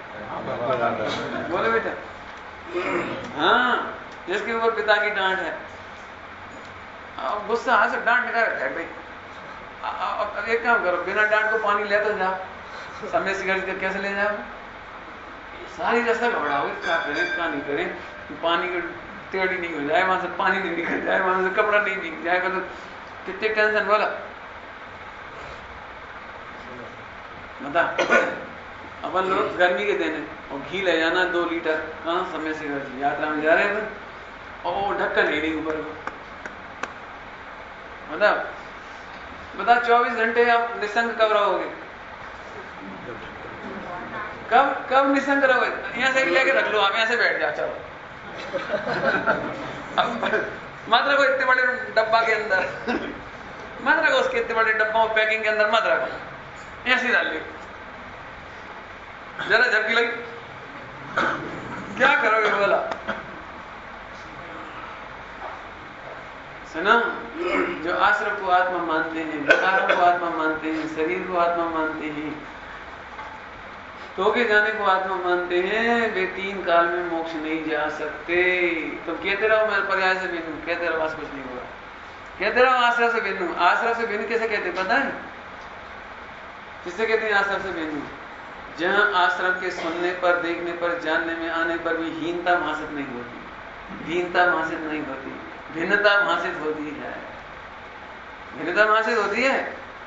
बोलो बेटा, हाँ, जिसके ऊपर पिता की डांट है। गुस्सा आ से डांट निकाल रखा है भाई। अब एक काम करो, बिना डांट को पानी ले तो जाओ, समय सिगरेट कैसे ले जाओ? सारी रास्ता घबराओगे, क्या करें क्या नहीं करें, पानी की टेढ़ी नहीं हो जाए, वहां से पानी नहीं निकल जाए, वहां से कपड़ा नहीं भीग जाएगा, तो कितने टेंशन बोला बता। अपन लोग गर्मी के दिन है और घी ले जाना दो लीटर, कहाँ समय सिगरेट यात्रा में जा रहे हैं और ढक्कन ही नहीं ऊपर को, मतलब बता चौबीस घंटे आप निसंग कब रहोगे? कब कब निसंग रहोगे? यहाँ से लेके रख लो, आप यहाँ से बैठ जाओ, चलो। अब मत रखो इतने बड़े डब्बा के अंदर, मत रखो उसके इतने बड़े डब्बा पैकिंग के अंदर, मत रखो, ऐसे डाल लियो। जरा झपकी लगी, क्या करोगे बोला? सुना, जो आश्रम को आत्मा मानते हैं, विकारों को आत्मा मानते हैं, शरीर को आत्मा मानते हैं, टोके जाने को आत्मा मानते हैं, वे तीन काल में मोक्ष नहीं जा सकते। तो कहते रहो मैं पर्याय से भिन्न, कहते रहो बस कुछ नहीं हुआ, कहते रहो आश्रय से भिन्न। आश्रय से भिन्न कैसे कहते पता है? किससे कहते हैं आश्रय से भिन्न? जहां आश्रम के सुनने पर, देखने पर, जानने में आने पर भी हीनता भाषित नहीं होती, हीनता भाषित नहीं होती, भिन्नता भाषित होती है। भिन्नता भाषित होती है।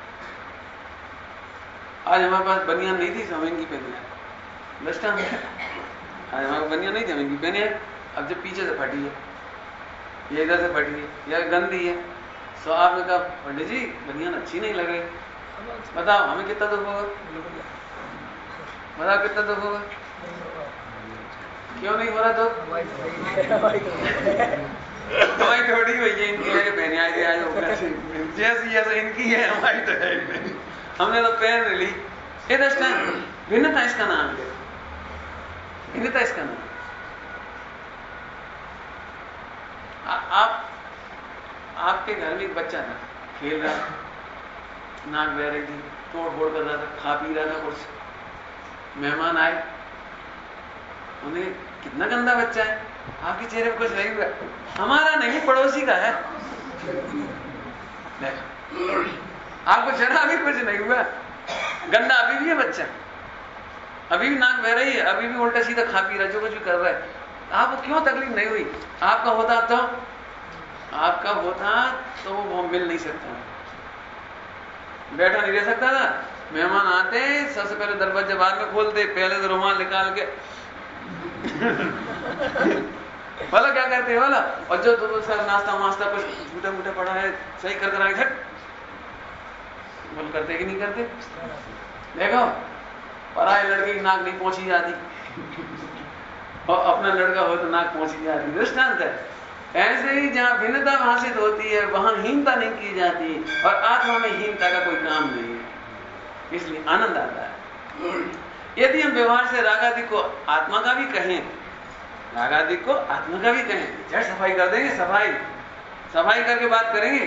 आज हमारे पास बनियान नहीं थी, महंगी पहनी है, दस्ता में आज हमारे बनियान नहीं थी, महंगी पहनी है, अब जब पीछे से फटी है, ये इधर से फटी है या गंदी है, सो आपने कहा पंडित जी बनियान अच्छी नहीं लग रही, बताओ हमें कितना दुख होगा? बताओ कितना दुख होगा? क्यों नहीं हो रहा दुख? हमारी थोड़ी भैया इनकी है, पहने आए थे आज जैसी जैसे इनकी है, हमारी तो है नहीं, हमने तो पहन ली। ये दस्ता भिन्नता इसका नाम है, भिन्नता इसका नाम। आप आपके घर में एक बच्चा था, खेल रहा, नाक बह रही थी, तोड़ फोड़ कर रहा था, खा पी रहा था, कुछ मेहमान आए, उन्हें कितना गंदा बच्चा है, आपके चेहरे पर कुछ नहीं हुआ, हमारा नहीं पड़ोसी का है, आपको जरा भी कुछ नहीं हुआ, गंदा अभी भी है बच्चा, अभी भी नाक बह रही है, अभी भी उल्टा सीधा खा पी रहा है, जो कुछ भी कर रहा है, आपको क्यों तकलीफ नहीं हुई? आपका होता तो आपका होता तो वो मिल नहीं सकता, बैठा नहीं रह सकता था। मेहमान आते सबसे पहले दरवाजा बाद में खोलते, पहले तो रुमाल निकाल के बोला क्या करते हैं बोला, और जो तो सर नाश्ता वास्ता कुछ झूठा मूठा पड़ा है सही कर कर आए, बोल करते कि नहीं करते? देखो पराए लड़के की नाक नहीं पहुंची जाती और अपना लड़का हो तो नाक पहुंची जाती, दृष्टांत है। ऐसे ही जहां भिन्नता भाषित होती है वहां हीनता नहीं की जाती, और आत्मा में हीनता का कोई काम नहीं है, इसलिए आनंद आता है। यदि हम व्यवहार से रागादि को आत्मा का भी कहें, रागादि को आत्मा का भी कहें, झट सफाई कर देंगे, सफाई सफाई करके बात करेंगे।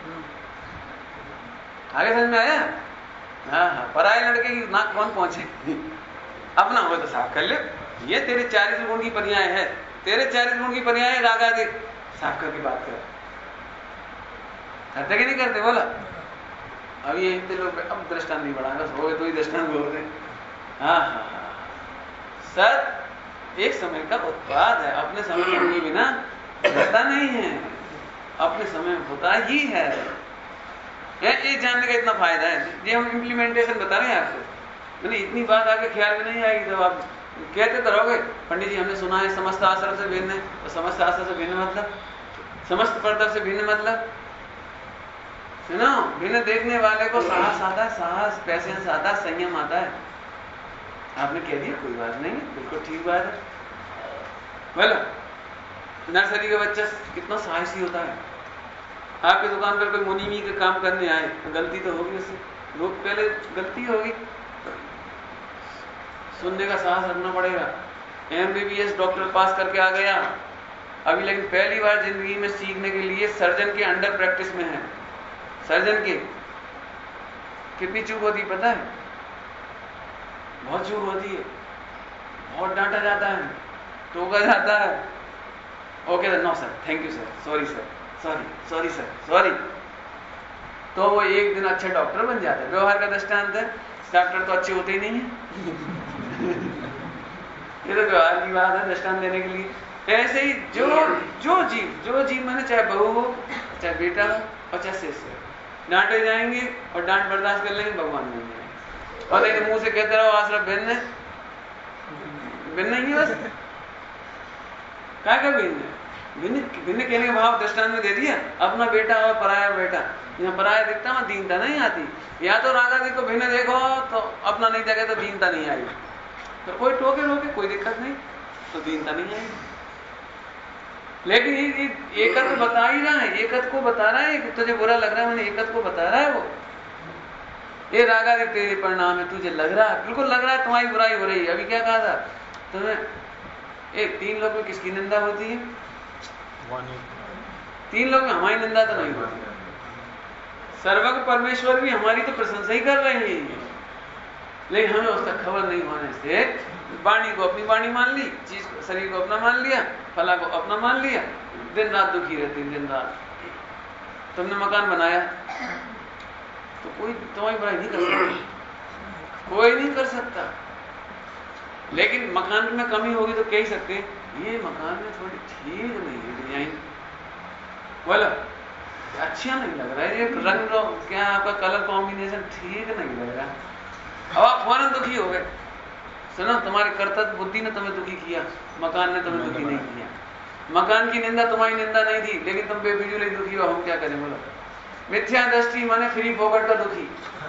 आगे समझ में आया? हाँ हाँ, पराए लड़के की नाक कौन पहुंचे? अपना हो तो साफ कर ले, ये तेरे चारित्र गुण की पर्याय है, तेरे चारित्र गुण की पर्याय है रागादि, साफ करके बात कर। करते कि नहीं करते बोला? अब ये हिंदी लोग अब दृष्टांत नहीं बढ़ाएंगे, हो गए तो ही दृष्टांत बोल रहे। हाँ हाँ हाँ, सत एक समय का उत्पाद है, अपने समय में हुए बिना रहता नहीं है, अपने समय में होता ही है। ये जानने का इतना फायदा है, ये हम इम्प्लीमेंटेशन बता रहे हैं आपको। मैंने इतनी बात आपके ख्याल में नहीं आएगी, जब आप कहते तो रहोगे पंडित जी हमने सुना है समस्त आश्रम से भिन्न है, तो समस्त आश्रम से भिन्न मतलब समस्त परतर से भिन्न मतलब सुनो, भिन्न देखने वाले को साहस आता है, साहस पैसेंस आता है, संयम आता है। आपने कह दिया कोई बात नहीं, बिल्कुल ठीक बात है। बोलो नर्सरी का बच्चा कितना साहसी होता है। आपकी दुकान पर कोई मुनीमी के काम करने आए तो गलती तो होगी उससे, लोग पहले गलती होगी, सुनने का साहस रखना पड़ेगा। एमबीबीएस डॉक्टर पास करके आ गया अभी, लेकिन पहली बार जिंदगी में सीखने के लिए सर्जन के अंडर प्रैक्टिस में है। सर्जन के कितनी चूक होती पता है? बहुत चूक होती है, बहुत डांटा जाता है, टोका जाता है। Okay sir, no sir, thank you sir, sorry sir, sorry sorry sir, sorry. तो वो एक दिन अच्छा डॉक्टर बन जाता है। व्यवहार का दृष्टांत है, डॉक्टर तो अच्छे होते ही नहीं है। ये तो व्यवहार की बात है दृष्टांत देने के लिए। ऐसे ही जो जो जीव जो जीव मैंने चाहे बहू हो चाहे बेटा हो और चाहे शिष्य हो, डांटे जाएंगे और डांट बर्दाश्त कर लेंगे, भगवान बन जाएंगे। और नहीं तो मुंह से कहते रहो आश्रम भिन्न भिन्न नहीं है, बस क्या क्या भिन्न है? भिन्न भिन्न कहने का भाव दृष्टांत में दे दिया। अपना बेटा और पराया बेटा, यहाँ पराया दिखता वहां दीनता नहीं आती। या तो राधा जी को भिन्न देखो तो अपना नहीं देखे तो दीनता नहीं आएगी, तो कोई टोके रोके कोई दिक्कत नहीं, तो दीनता नहीं आएगी। लेकिन ये एकत्व बता ही रहा है, एकत्व को बता रहा है। तुझे बुरा लग रहा है, मैंने एकत्व को बता रहा है। वो ये रागा दे तेरे परिणाम है, तुझे लग रहा है, बिल्कुल लग रहा है तुम्हारी बुराई हो रही है। अभी क्या कहा था तुम्हें? एक तीन लोग में किसकी निंदा होती है? तीन लोग में हमारी निंदा तो नहीं होती। सर्वज्ञ परमेश्वर भी हमारी तो प्रशंसा ही कर रहे हैं, लेकिन हमें उसका खबर नहीं होने से वाणी को अपनी वाणी मान ली, चीज को शरीर को अपना मान लिया, फला को अपना मान लिया, दिन रात दुखी रहती, दिन रात। तुमने मकान बनाया तो कोई तुम्हारी बुराई नहीं कर सकता, कोई नहीं कर सकता। लेकिन मकान में कमी होगी तो कह ही सकते ये मकान में थोड़ी ठीक नहीं है डिजाइन, बोलो अच्छा नहीं लग रहा है, ये रंग क्या आपका कलर कॉम्बिनेशन ठीक नहीं लग रहा। अब आप फौरन दुखी हो गए। सुनो, तुम्हारे कर्तव्य बुद्धि ने तुम्हें दुखी किया, मकान ने तुम्हें दुखी नहीं किया। मकान की निंदा तुम्हारी निंदा नहीं थी, लेकिन तुम बेफिजूल दुखी हो। हम क्या करें बोलो? मिथ्या दृष्टि माने फ्री फोकट का दुखी।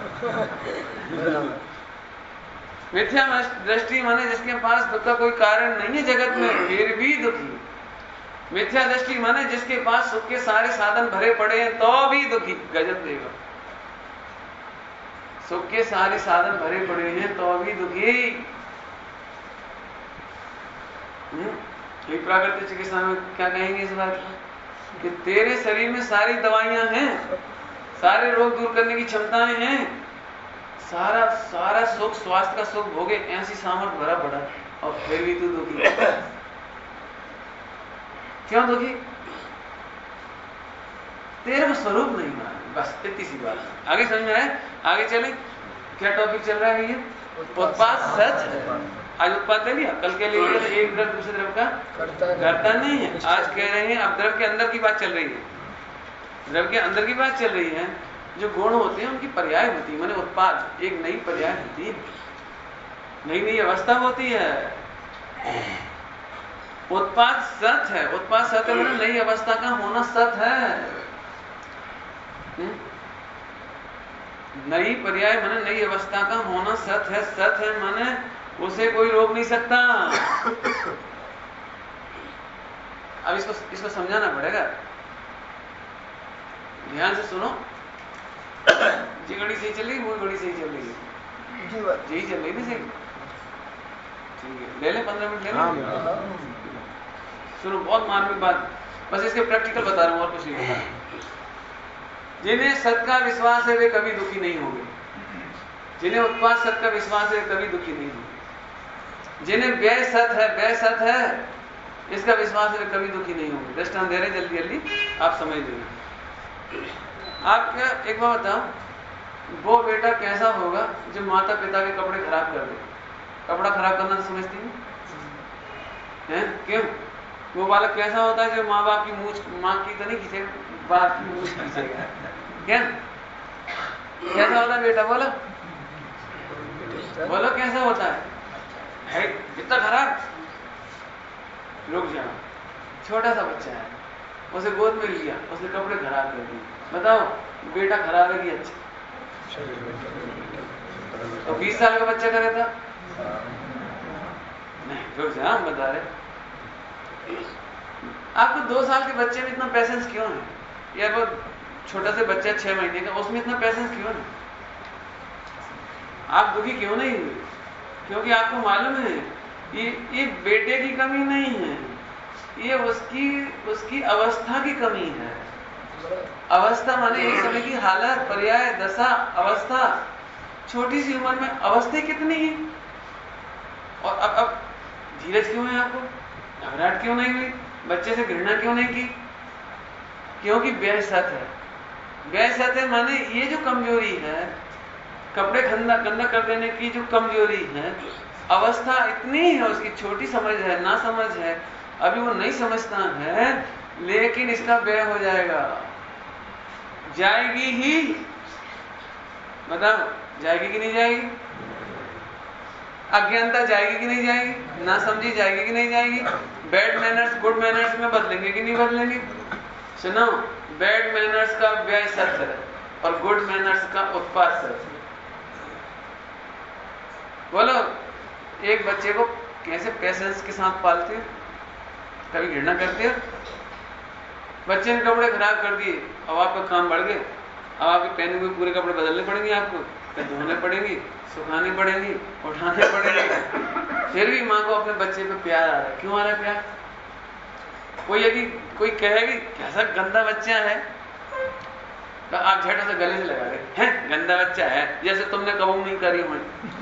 मिथ्या दृष्टि माने जिसके पास दुख का कोई कारण नहीं है जगत में, फिर भी दुखी। मिथ्या दृष्टि माने जिसके पास सुख के सारे साधन भरे पड़े हैं तो भी दुखी। गजब देगा, सुख के सारे साधन भरे पड़े हैं तो भी दुखी। हम्म प्राकृतिक चिकित्सा में क्या कहेंगे इस बात कि तेरे शरीर में सारी दवाइयां हैं, सारे रोग दूर करने की क्षमताएं हैं, सारा सारा सुख स्वास्थ्य का सुख भोगे, ऐसी सामर्थ भरा पड़ा, और फिर भी तू दुखी। क्यों दुखी? तेरे को स्वरूप नहीं मालूम, बस इतनी सी बात। आगे समझ में आए? आगे चले। क्या टॉपिक चल रहा है? ये उत्पाद सच है। आज उत्पाद ले लिया, कल के लिए तो एक द्रव दूसरे द्रव का करता नहीं है। आज कह रहे हैं अब द्रव के अंदर की बात चल रही है, द्रव के अंदर की बात चल रही है। जो गुण होते हैं उनकी पर्याय होती है, माने उत्पाद एक नई पर्याय होती है, नई नई अवस्था होती है। उत्पाद सत है, उत्पाद सत है माने नई अवस्था का होना सत है। नई पर्याय माने नई अवस्था का होना सत है। सत है माने उसे कोई रोक नहीं सकता। अब इसको इसको समझाना पड़ेगा, ध्यान से सुनो। जी घड़ी सही चल रही, वो घड़ी सही चल रही है, जी चल रही ना सही? ठीक है, ले ले पंद्रह मिनट ले ले। सुनो, बहुत मार्मिक बात, बस इसके प्रैक्टिकल बता रहा हूं और कुछ नहीं बता रहा। जिन्हें सत्य का विश्वास है वे कभी दुखी नहीं होंगे। जिन्हें उत्पाद सत्य का विश्वास है कभी दुखी नहीं होंगे। जिन्हें व्यय सत है, व्यय सत है, इसका विश्वास है वे कभी दुखी नहीं होंगे। दृष्टांत दे रहे जल्दी जल्दी, आप समझ लेंगे। आप क्या एक बार बताओ, वो बेटा कैसा होगा जो माता पिता के कपड़े खराब कर दे? कपड़ा खराब करना तो समझती है, क्यों? वो बालक कैसा होता है जो माँ बाप की मूछ, माँ की तो नहीं खींचेगा, बाप की मूछ खींचेगा। क्या कैसा होता है बेटा? बोलो बोलो कैसा होता है? है इतना खराब? रुक जाओ, छोटा सा बच्चा है, उसे गोद में लिया, उसने कपड़े खराब कर दिए, बताओ बेटा खराब है कि अच्छा? तो बीस साल का बच्चा करे था? नहीं, रुक जाओ, हम बता रहे। आपको दो साल के बच्चे में इतना पैसेंस क्यों है? या वो छोटा से बच्चा छह महीने का, उसमें इतना पैसेंस क्यों है? आप दुखी क्यों नहीं हुए? क्योंकि आपको मालूम है ये ये बेटे की कमी नहीं है, ये उसकी उसकी अवस्था की कमी है। अवस्था माने एक समय की हालत, पर्याय, दशा, अवस्था। छोटी सी उम्र में अवस्था कितनी है? और अब अब धीरज क्यों है आपको? घबराहट क्यों नहीं हुई? बच्चे से घृणा क्यों नहीं की? क्योंकि बेसत है। बेसत है माने ये जो कमजोरी है, कपड़े गंदा गंदा कर देने की जो कमजोरी है, अवस्था इतनी है, उसकी छोटी समझ है, ना समझ है, अभी वो नहीं समझता है, लेकिन इसका व्यय हो जाएगा, जाएगी ही। बताओ जाएगी कि नहीं जाएगी? अज्ञानता जाएगी कि नहीं जाएगी? ना समझी जाएगी कि नहीं जाएगी? बैड मैनर्स गुड मैनर्स में बदलेंगे कि नहीं बदलेंगे? सुनो, बैड मैनर्स का व्यय सत्य है और गुड मैनर्स का उत्पाद सत्य है। बोलो, एक बच्चे को कैसे पेशेंस के साथ पालते हो? कभी घृणा करते हो? बच्चे ने कपड़े खराब कर दिए, अब आपका काम बढ़ गया, अब आपके पहने हुए पूरे कपड़े बदलने पड़ेंगे, आपको धोने पड़ेंगे, सुखाने पड़ेंगे, उठाने पड़ेंगे। फिर भी माँ को अपने बच्चे पे प्यार आ रहा है। क्यों आ रहा है प्यार? कोई यदि कोई कहेगी कैसा गंदा बच्चा है, तो आप झट से गले से लगा रहे हैं, गंदा बच्चा है, जैसे तुमने कबूल नहीं करी हो।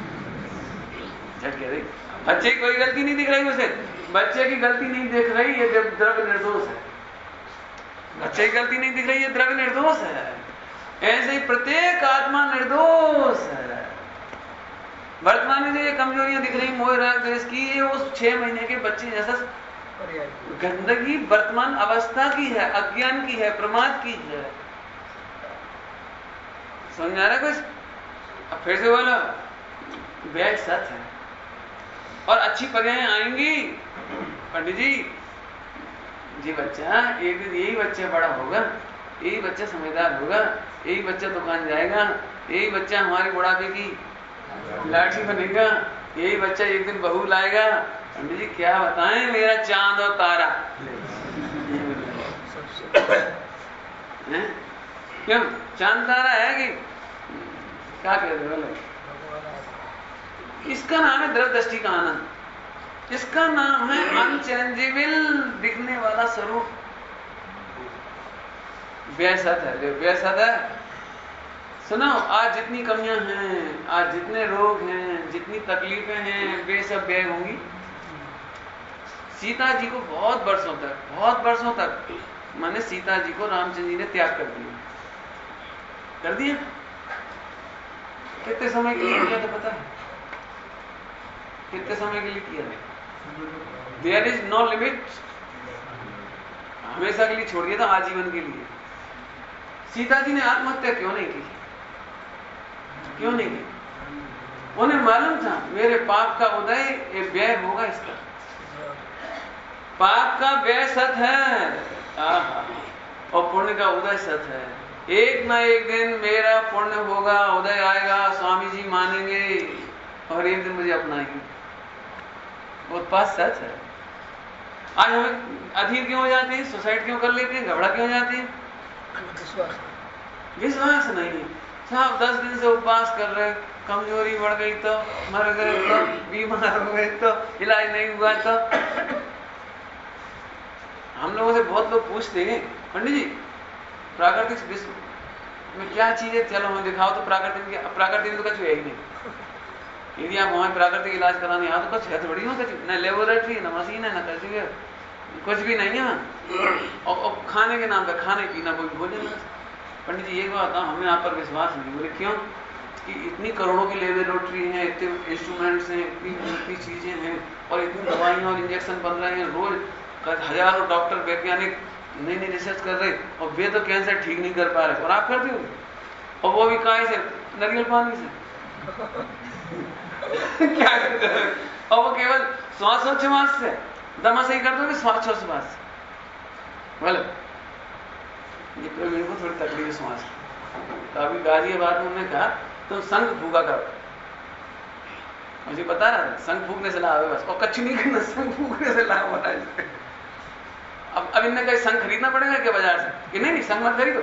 झट कह रही, बच्चे की कोई गलती नहीं दिख रही उसे, बच्चे की गलती नहीं दिख रही, ये द्रव्य निर्दोष है। बच्चे की गलती नहीं दिख रही, ये द्रव्य निर्दोष है। ऐसे ही प्रत्येक आत्मा निर्दोष है। वर्तमान में जो ये कमजोरियां दिख रही मोह राग द्वेष की, ये उस छह महीने के बच्चे जैसा गंदगी वर्तमान अवस्था की है, अज्ञान की है, प्रमाद की है। समझ आ रहा है कुछ? अब फिर से बोलो, व्यय सच है और अच्छी पर्याय आएंगी। पंडित जी, जी बच्चा, एक दिन यही बच्चा बड़ा होगा, यही बच्चा समझदार होगा, यही बच्चा दुकान जाएगा, यही बच्चा हमारी बुढ़ापे की लाठी बनेगा, यही बच्चा एक दिन बहू लाएगा। पंडित जी क्या बताएं, मेरा चांद और तारा। क्यों चांद तारा है कि क्या कहते बोले? इसका नाम है द्रव्य दृष्टि का आनंद, इसका नाम है अनचेंजेबल दिखने वाला स्वरूप। व्यसत है, व्यसत है। सुनो, आज जितनी कमियां हैं, आज जितने रोग हैं, जितनी तकलीफें हैं, वे सब व्यय होंगी। सीता जी को बहुत वर्षों तक बहुत वर्षों तक माने सीता जी को रामचंद्र जी ने त्याग कर दिया। कर दिया कितने समय के लिए किया था पता है? कितने समय के लिए किया था? There is no limit. हमेशा के लिए छोड़ दिया था, आजीवन के लिए। सीता जी ने आत्महत्या क्यों नहीं की? क्यों नहीं की? उन्हें मालूम था मेरे पाप का उदय ये व्यय होगा, इसका पाप का व्यय सत है और पुण्य का उदय सत है। एक ना एक दिन मेरा पुण्य होगा, उदय आएगा, स्वामी जी मानेंगे और एक दिन मुझे अपनाएंगे। उत्पाद सच है। आज हमें अधीर क्यों हो जाते हैं, सुसाइड क्यों कर लेते हैं, घबरा क्यों हो जाते हैं? विश्वास विश्वास नहीं है। साहब दस दिन से उपवास कर रहे, कमजोरी बढ़ गई तो, मर गए तो, बीमार हो गए तो, इलाज नहीं हुआ तो। हम लोगों से बहुत लोग पूछते हैं, पंडित जी प्राकृतिक विश्व में क्या चीज है, चलो हमें दिखाओ तो। प्राकृतिक प्राकृतिक में तो कुछ है ही नहीं। यदि आप वहां प्राकृतिक इलाज कराने आओ तो कुछ है थोड़ी हो, कुछ न लेबोरेटरी, न मशीन है, न कुछ है, कुछ भी नहीं है। और, और खाने के नाम पे खाने पीना कोई भोजन है। पंडित जी एक बात, हमें आप पर विश्वास नहीं। बोले क्यों? कि इतनी करोड़ों की लेबोरेटरी हैं, इतने इंस्ट्रूमेंट्स हैं, इतनी इतनी चीजें हैं और इतनी दवाइयां और इंजेक्शन बन रहे हैं रोज। हजारों डॉक्टर वैज्ञानिक नई नई रिसर्च कर रहे और वे तो कैंसर ठीक नहीं कर पा रहे, और आप करते हो, और वो भी कहाँ से? नारियल पानी से। क्या करते हैं? और वो केवल श्वासोच्छ्वास से दमा सही कर दो कि श्वासोच्छ्वास से? बोलो, ये प्रवीण को थोड़ी तकलीफ है श्वास। तो अभी गाजियाबाद में उन्होंने कहा तुम संग फूका करो, मुझे बता रहा था संग फूकने से लाभ है बस, और कच्ची नहीं करना, संग फूकने से लाभ होता है। अब अब इनने कहीं संग खरीदना पड़ेगा क्या बाजार से? कि नहीं नहीं संग मत खरीदो।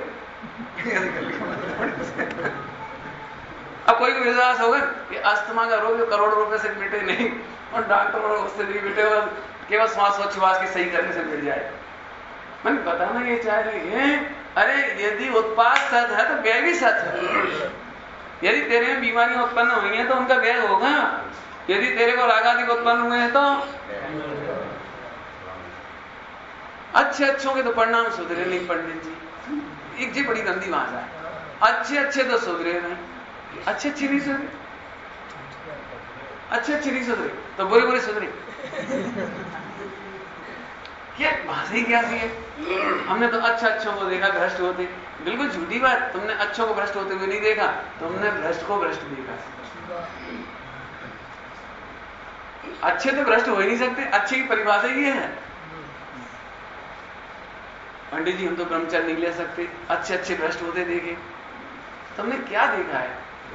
अब कोई को विश्वास होगा कि अस्थमा का रोग करोड़ों रुपए से मिटे नहीं, और डॉक्टर उससे नहीं मिटे, और केवल श्वासोच्छ्वास की सही करने से मिट जाए। मैंने बताना ये चाह रही है, अरे यदि उत्पाद सत है तो व्यय भी सत है। यदि तेरे में बीमारियां उत्पन्न हुई हैं तो उनका व्यय होगा, यदि तेरे को रागादि उत्पन्न हुए हैं तो अच्छे अच्छों के तो परिणाम सुधरे नहीं पंडित जी। एक जी बड़ी गंदी भाषा है, अच्छे अच्छे तो सुधरे नहीं, अच्छे अच्छे नहीं सुधरे, अच्छे अच्छे नहीं सुधरे तो बुरे बुरे सुधरे। क्या भाषा ही क्या सी है? हमने तो अच्छा अच्छों को देखा भ्रष्ट होते, बिल्कुल झूठी बात। तुमने अच्छों को भ्रष्ट होते हुए नहीं देखा, तुमने भ्रष्ट को भ्रष्ट देखा। अच्छे तो भ्रष्ट हो ही नहीं सकते, अच्छे की परिभाषा ये है। पंडित जी हम तो ब्रह्मचर्य नहीं ले सकते, अच्छे अच्छे भ्रष्ट होते देखे। तुमने क्या देखा है?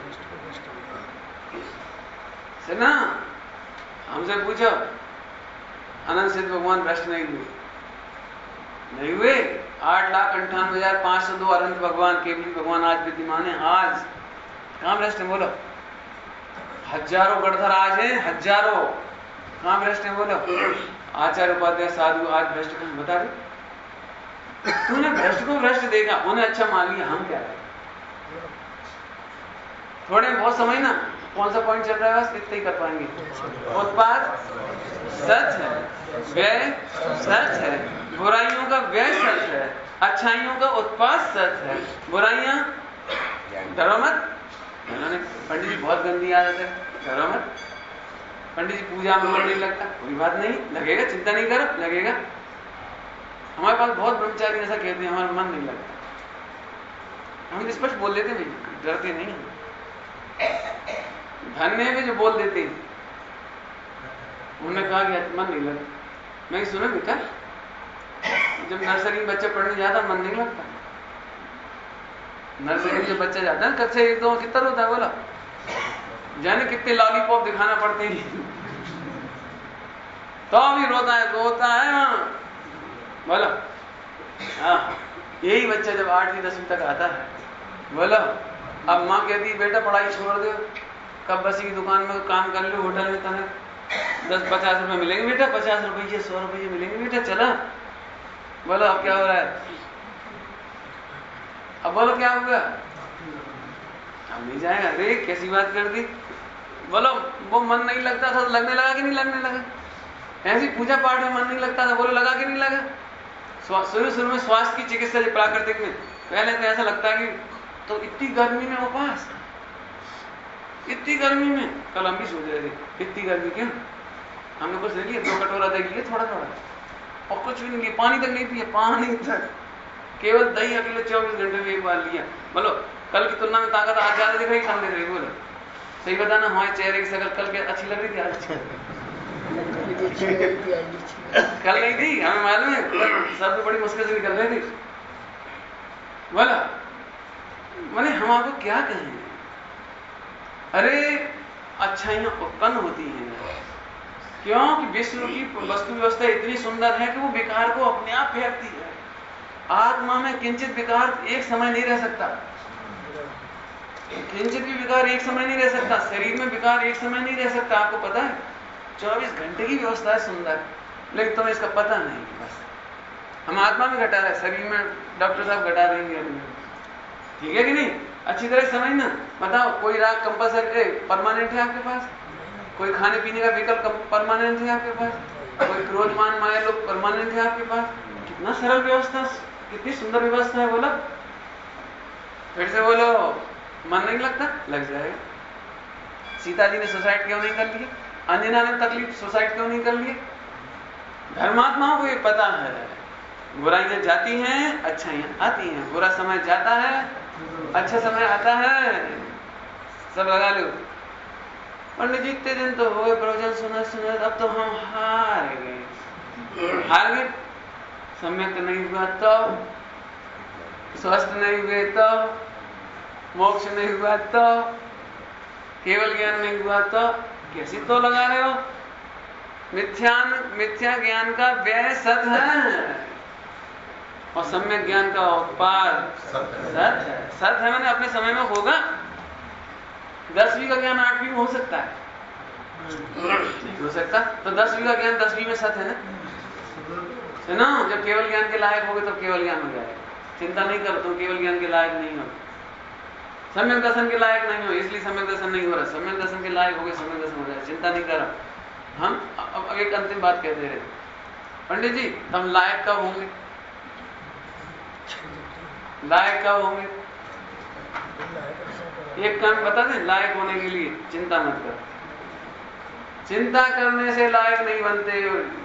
ना हमसे पूछो, अनंत सिद्ध भगवान भ्रष्ट नहीं हुए, नहीं हुए। आठ लाख अंठानवे हजार पांच सौ दो अनंत भगवान केवली भगवान आज विद्यमान है। आज कहां भ्रष्ट है बोलो? हजारों गणधर आज हैं, हजारों। कहां भ्रष्ट है बोलो? आचार्य उपाध्याय साधु आज भ्रष्ट कहां? बता दे। तूने भ्रष्ट को भ्रष्ट देखा, उन्हें अच्छा मान लिया, हम क्या करें? थोड़े बहुत समय ना, कौन सा पॉइंट चल रहा है बस इतना ही कर पाएंगे। उत्पाद सच है, व्यय सच है, बुराइयों का व्यय सच है, अच्छाइयों का उत्पाद सच है, बुराइयां डरो मत। उन्होंने पंडित जी बहुत गंदी आदत है, डरो मत। पंडित जी पूजा में मन नहीं लगता, कोई बात नहीं, लगेगा, चिंता नहीं करो, लगेगा। हमारे पास बहुत ब्रह्मचारी ऐसा कहते हैं हमारा मन नहीं लगता। हम स्पष्ट बोल देते भाई, डरते नहीं। धन्य भी जो बोल देते हैं, उन्होंने कहा कि मन नहीं लगता। मैं सुना बेटा, जब नर्सरी में बच्चा पढ़ने जाता मन नहीं लगता। नर्सरी में जब बच्चा जाता है कक्षा एक दो कितना रोता है बोला, जाने कितने लॉलीपॉप दिखाना पड़ते हैं तो भी रोता है, रोता है वहां बोला। हाँ, यही बच्चा जब आठवीं दसवीं तक आता है बोला, अब माँ कहती है बेटा पढ़ाई छोड़ दो, कब बसी की दुकान में काम कर लो, होटल में तने दस पचास रुपए मिलेंगे बेटा, पचास रुपये सौ रुपये मिलेंगे बेटा, चला। बोलो अब क्या हो रहा है? अब बोलो क्या होगा? अब नहीं जाएगा। अरे कैसी बात कर दी। बोलो वो मन नहीं लगता था, लगने लगा कि नहीं लगने लगा? ऐसी पूजा पाठ में मन नहीं लगता था, बोलो लगा कि नहीं लगा? शुरू शुरू में स्वास्थ्य की चिकित्सा प्राकृतिक में पहले तो ऐसा लगता है कि तो इतनी गर्मी में उपवास, इतनी गर्मी में। कल हम भी सोच रहे थे इतनी गर्मी क्यों, हमने कुछ ले लिया, दो कटोरा दही लिए थोड़ा थोड़ा, और कुछ भी नहीं लिया, पानी तक नहीं पिया, पानी तक केवल दही अकेले चौबीस घंटे में एक बार लिया। बोलो कल की तुलना में ताकत आज ज्यादा दिख रही, कम दिख रही? बोलो सही बताना, हमारे चेहरे की शकल कल के अच्छी लग रही थी, आज कल नहीं थी, हमें मालूम है, सब बड़ी मुश्किल से निकल रही थी। बोला मैंने हम आपको क्या कहें? अरे अच्छाइयां उत्पन्न होती हैं क्योंकि विश्व की वस्तु व्यवस्था इतनी सुंदर है कि वो विकार को अपने आप फेंकती है। आत्मा में किंचित विकार एक समय नहीं रह सकता, किंचित भी विकार एक समय नहीं रह सकता, शरीर में विकार एक समय नहीं रह सकता। आपको पता है चौबीस घंटे की व्यवस्था है सुंदर, लेकिन तुम्हें इसका पता नहीं। बस हम आत्मा में घटा रहे, शरीर में डॉक्टर साहब घटा देंगे, ठीक है कि नहीं? अच्छी तरह समझना। बताओ कोई राग कंपल्सरी परमानेंट है आपके पास? कोई खाने पीने का विकल्प परमानेंट है आपके पास? कोई क्रोधमान माया लोग परमानेंट है आपके पास? कितना सरल व्यवस्था, कितनी सुंदर व्यवस्था है। बोलो फिर से बोलो, मन नहीं लगता? लग जाएगा। सीता जी ने सुसाइड क्यों नहीं कर लिया? अंजना ने तकलीफ सुसाइड क्यों नहीं कर लिया? धर्मात्माओं को ये पता है, बुराइयां जाती हैं, अच्छाइयां आती हैं, बुरा समय जाता है, अच्छा समय आता है, सब लगा लो। पंडित जी इतने दिन तो हो गए प्रवचन सुना सुना, अब तो हम हार गए। हार गए, सम्यक नहीं हुआ तो, स्वस्थ नहीं हुए तो, मोक्ष नहीं हुआ तो, केवल ज्ञान नहीं हुआ तो, कैसी तो लगा रहे हो? मिथ्यान मिथ्या ज्ञान का व्यय सत है और सम्यक ज्ञान का उत्पाद सत है। सत है मैंने अपने समय में होगा। दसवीं का ज्ञान आठवीं में हो सकता है, नहीं हो सकता, तो दसवीं का ज्ञान दसवीं में सत है ना, है ना? जब केवल ज्ञान के लायक होगे तब केवल ज्ञान हो जाएगा। चिंता नहीं करो, तुम केवल ज्ञान के लायक नहीं हो, सम्यक दर्शन के लायक नहीं हो, इसलिए सम्यक दर्शन नहीं हो रहा। सम्यक दर्शन के लायक हो गए, सम्यक दर्शन हो जाएगा, चिंता नहीं करो। हम अब एक अंतिम बात कहते रहे, पंडित जी हम लायक कब होंगे? लायक कब होंगे? एक काम बता दें, लायक होने के लिए चिंता मत करो। चिंता करने से लायक नहीं बनते।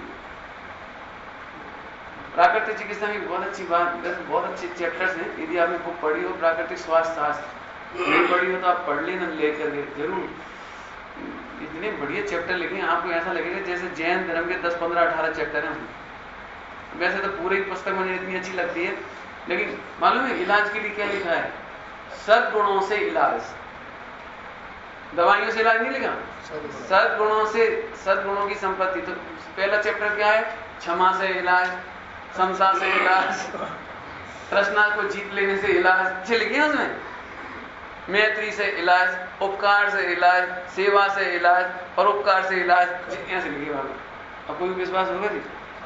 प्राकृतिक चिकित्सा में बहुत अच्छी बात, बहुत अच्छे चैप्टर्स हैं, यदि आपने बुक पढ़ी हो प्राकृतिक स्वास्थ्य शास्त्र, नहीं पढ़ी हो तो आप पढ़ लेना लेकर के जरूर। इतने बढ़िया चैप्टर लिखे हैं, आपको ऐसा लगेगा जैसे जैन धर्म के दस पंद्रह अठारह चैप्टर हैं। वैसे तो पूरी पुस्तक मुझे इतनी अच्छी लगती है, लेकिन मालूम है इलाज के लिए क्या लिखा है? सद्गुणों से इलाज, दवाइयों से इलाज नहीं लिखा, सद्गुणों से, सद्गुणों की संपत्ति। तो पहला चैप्टर क्या है? क्षमा से इलाज, समता से इलाज, तृष्णा को जीत लेने से इलाज, अच्छे लिखे हैं उसमें। मैत्री से इलाज, उपकार से इलाज, सेवा से इलाज, परोपकार से इलाज, ऐसे लिखे बाबा। अब कोई विश्वास होगा जी?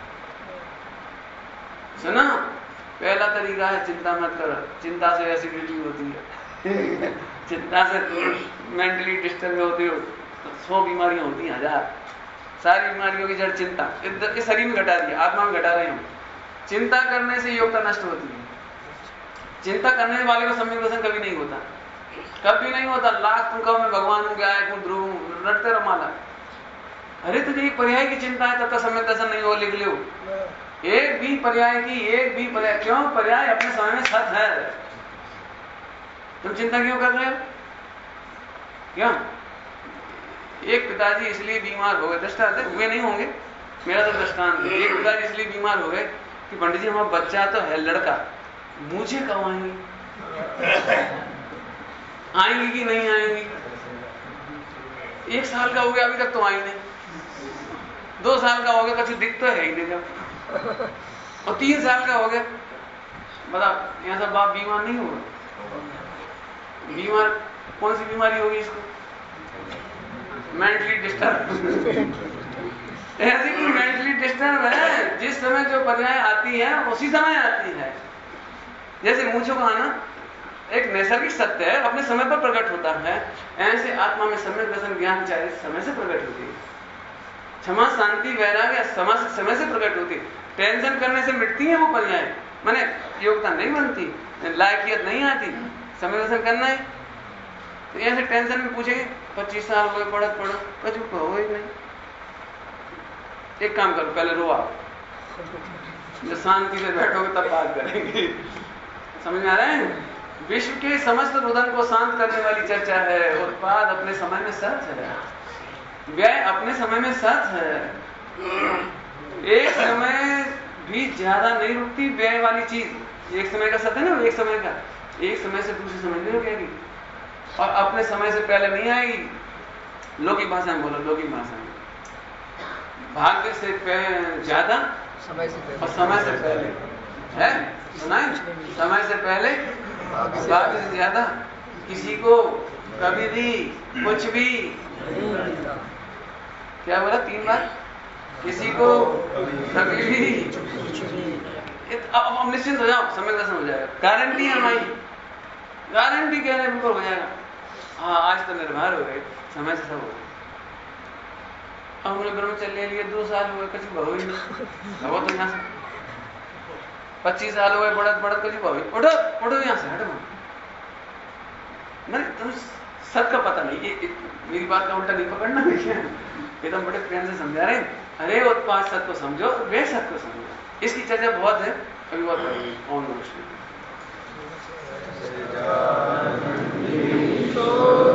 सुना, पहला तरीका है चिंता मत करो, चिंता से एसिडिटी होती है, चिंता से मेंटली डिस्टर्ब होती हो, सौ बीमारियां होती हैं, हजार। सारी बीमारियों की जड़ चिंता, इस शरीर में घटा दिया, आत्मा में घटा रहे हो। चिंता करने से योग्यता नष्ट होती है। चिंता करने वाले को सम्यक दर्शन कभी नहीं होता, कभी नहीं होता। लाख तुम कहो मैं भगवान हूं, गायक हूं, ध्रुव हूं, रटते रहो माला। अरे तुझे एक पर्याय की चिंता है तब तक सम्यक दर्शन नहीं हो, लिख लो। एक भी पर्याय की, एक भी पर्याय, क्यों? पर्याय अपने समय में सत है। तुम चिंता क्यों कर रहे हो? क्यों? एक पिताजी इसलिए बीमार हो गए, दृष्टांत हुए नहीं होंगे, मेरा तो दृष्टांत है। एक पिताजी इसलिए बीमार हो गए कि पंडित जी हमारा बच्चा तो है लड़का, मुझे कब आएंगी, आएंगी कि नहीं आएंगी? एक साल का हो गया अभी तक तो आई नहीं, दो साल का हो गया कुछ दिख तो है ही नहीं, और तीन साल का हो गया, बताओ यहाँ सब बाप बीमार नहीं होगा? बीमार कौन सी बीमारी होगी इसको? Mentally disturb. ऐसी कोई मेंटली डिस्टर्ब है, जिस समय जो पर्याय आती है उसी समय आती है। जैसे मूंछों का आना एक नैसर्गिक सत्य है, अपने समय पर प्रकट होता है, ऐसे आत्मा में सम्यक दर्शन ज्ञान चाहे समय से प्रकट होती है। क्षमा शांति वैराग्य समय समय से प्रकट होती है। टेंशन करने से मिटती है वो पर्याय, माने योग्यता नहीं बनती, लायकियत नहीं आती, समय दर्शन करना है। तो ऐसे टेंशन में पूछेंगे पच्चीस साल हो गए पढ़त पढ़ो, कुछ कहो ही नहीं। एक काम करो, पहले रो आओ, जब शांति से बैठोगे तब बात करेंगे। समझ में आ रहा है? विश्व के समस्त रुदन को शांत करने वाली चर्चा है। उत्पाद अपने समय में सत है, व्यय अपने समय में सत है। एक समय भी ज्यादा नहीं रुकती व्यय वाली चीज। एक समय का सत है ना, एक समय का, एक समय से दूसरे समय नहीं रुकेगी, और अपने समय से पहले नहीं आएगी। लौकिक भाषा में बोलो, लौकिक भाषा में भाग्य से ज्यादा समय से पहले, और समय से पहले है, सुनाए? समय से पहले भाग्य से ज्यादा। किसी को कभी भी कुछ भी, क्या बोला तीन बार? किसी को कभी भी। अब निश्चिंत हो जाओ, समय दर्शन हो जाएगा, गारंटी है हमारी, गारंटी कह रहे बिल्कुल हो जाएगा। हाँ आज तो निर्भर हो गए, समय से सब हो गए। हमने ब्रह्मचर्य लिए दो साल हुए, कुछ बहु ही नहीं, वो तो यहाँ से पच्चीस साल हुए बढ़त बढ़त कुछ बहु, उठो उठो यहाँ से, हटो। मैंने तुम सत का पता नहीं, ये मेरी बात का उल्टा नहीं पकड़ना, एकदम बड़े प्रेम से समझा रहे हैं। अरे उत्पाद सत्य को समझो, वे सत्य को समझो। इसकी चर्चा बहुत है, अभी बहुत करेंगे। ओम नमः शिवाय।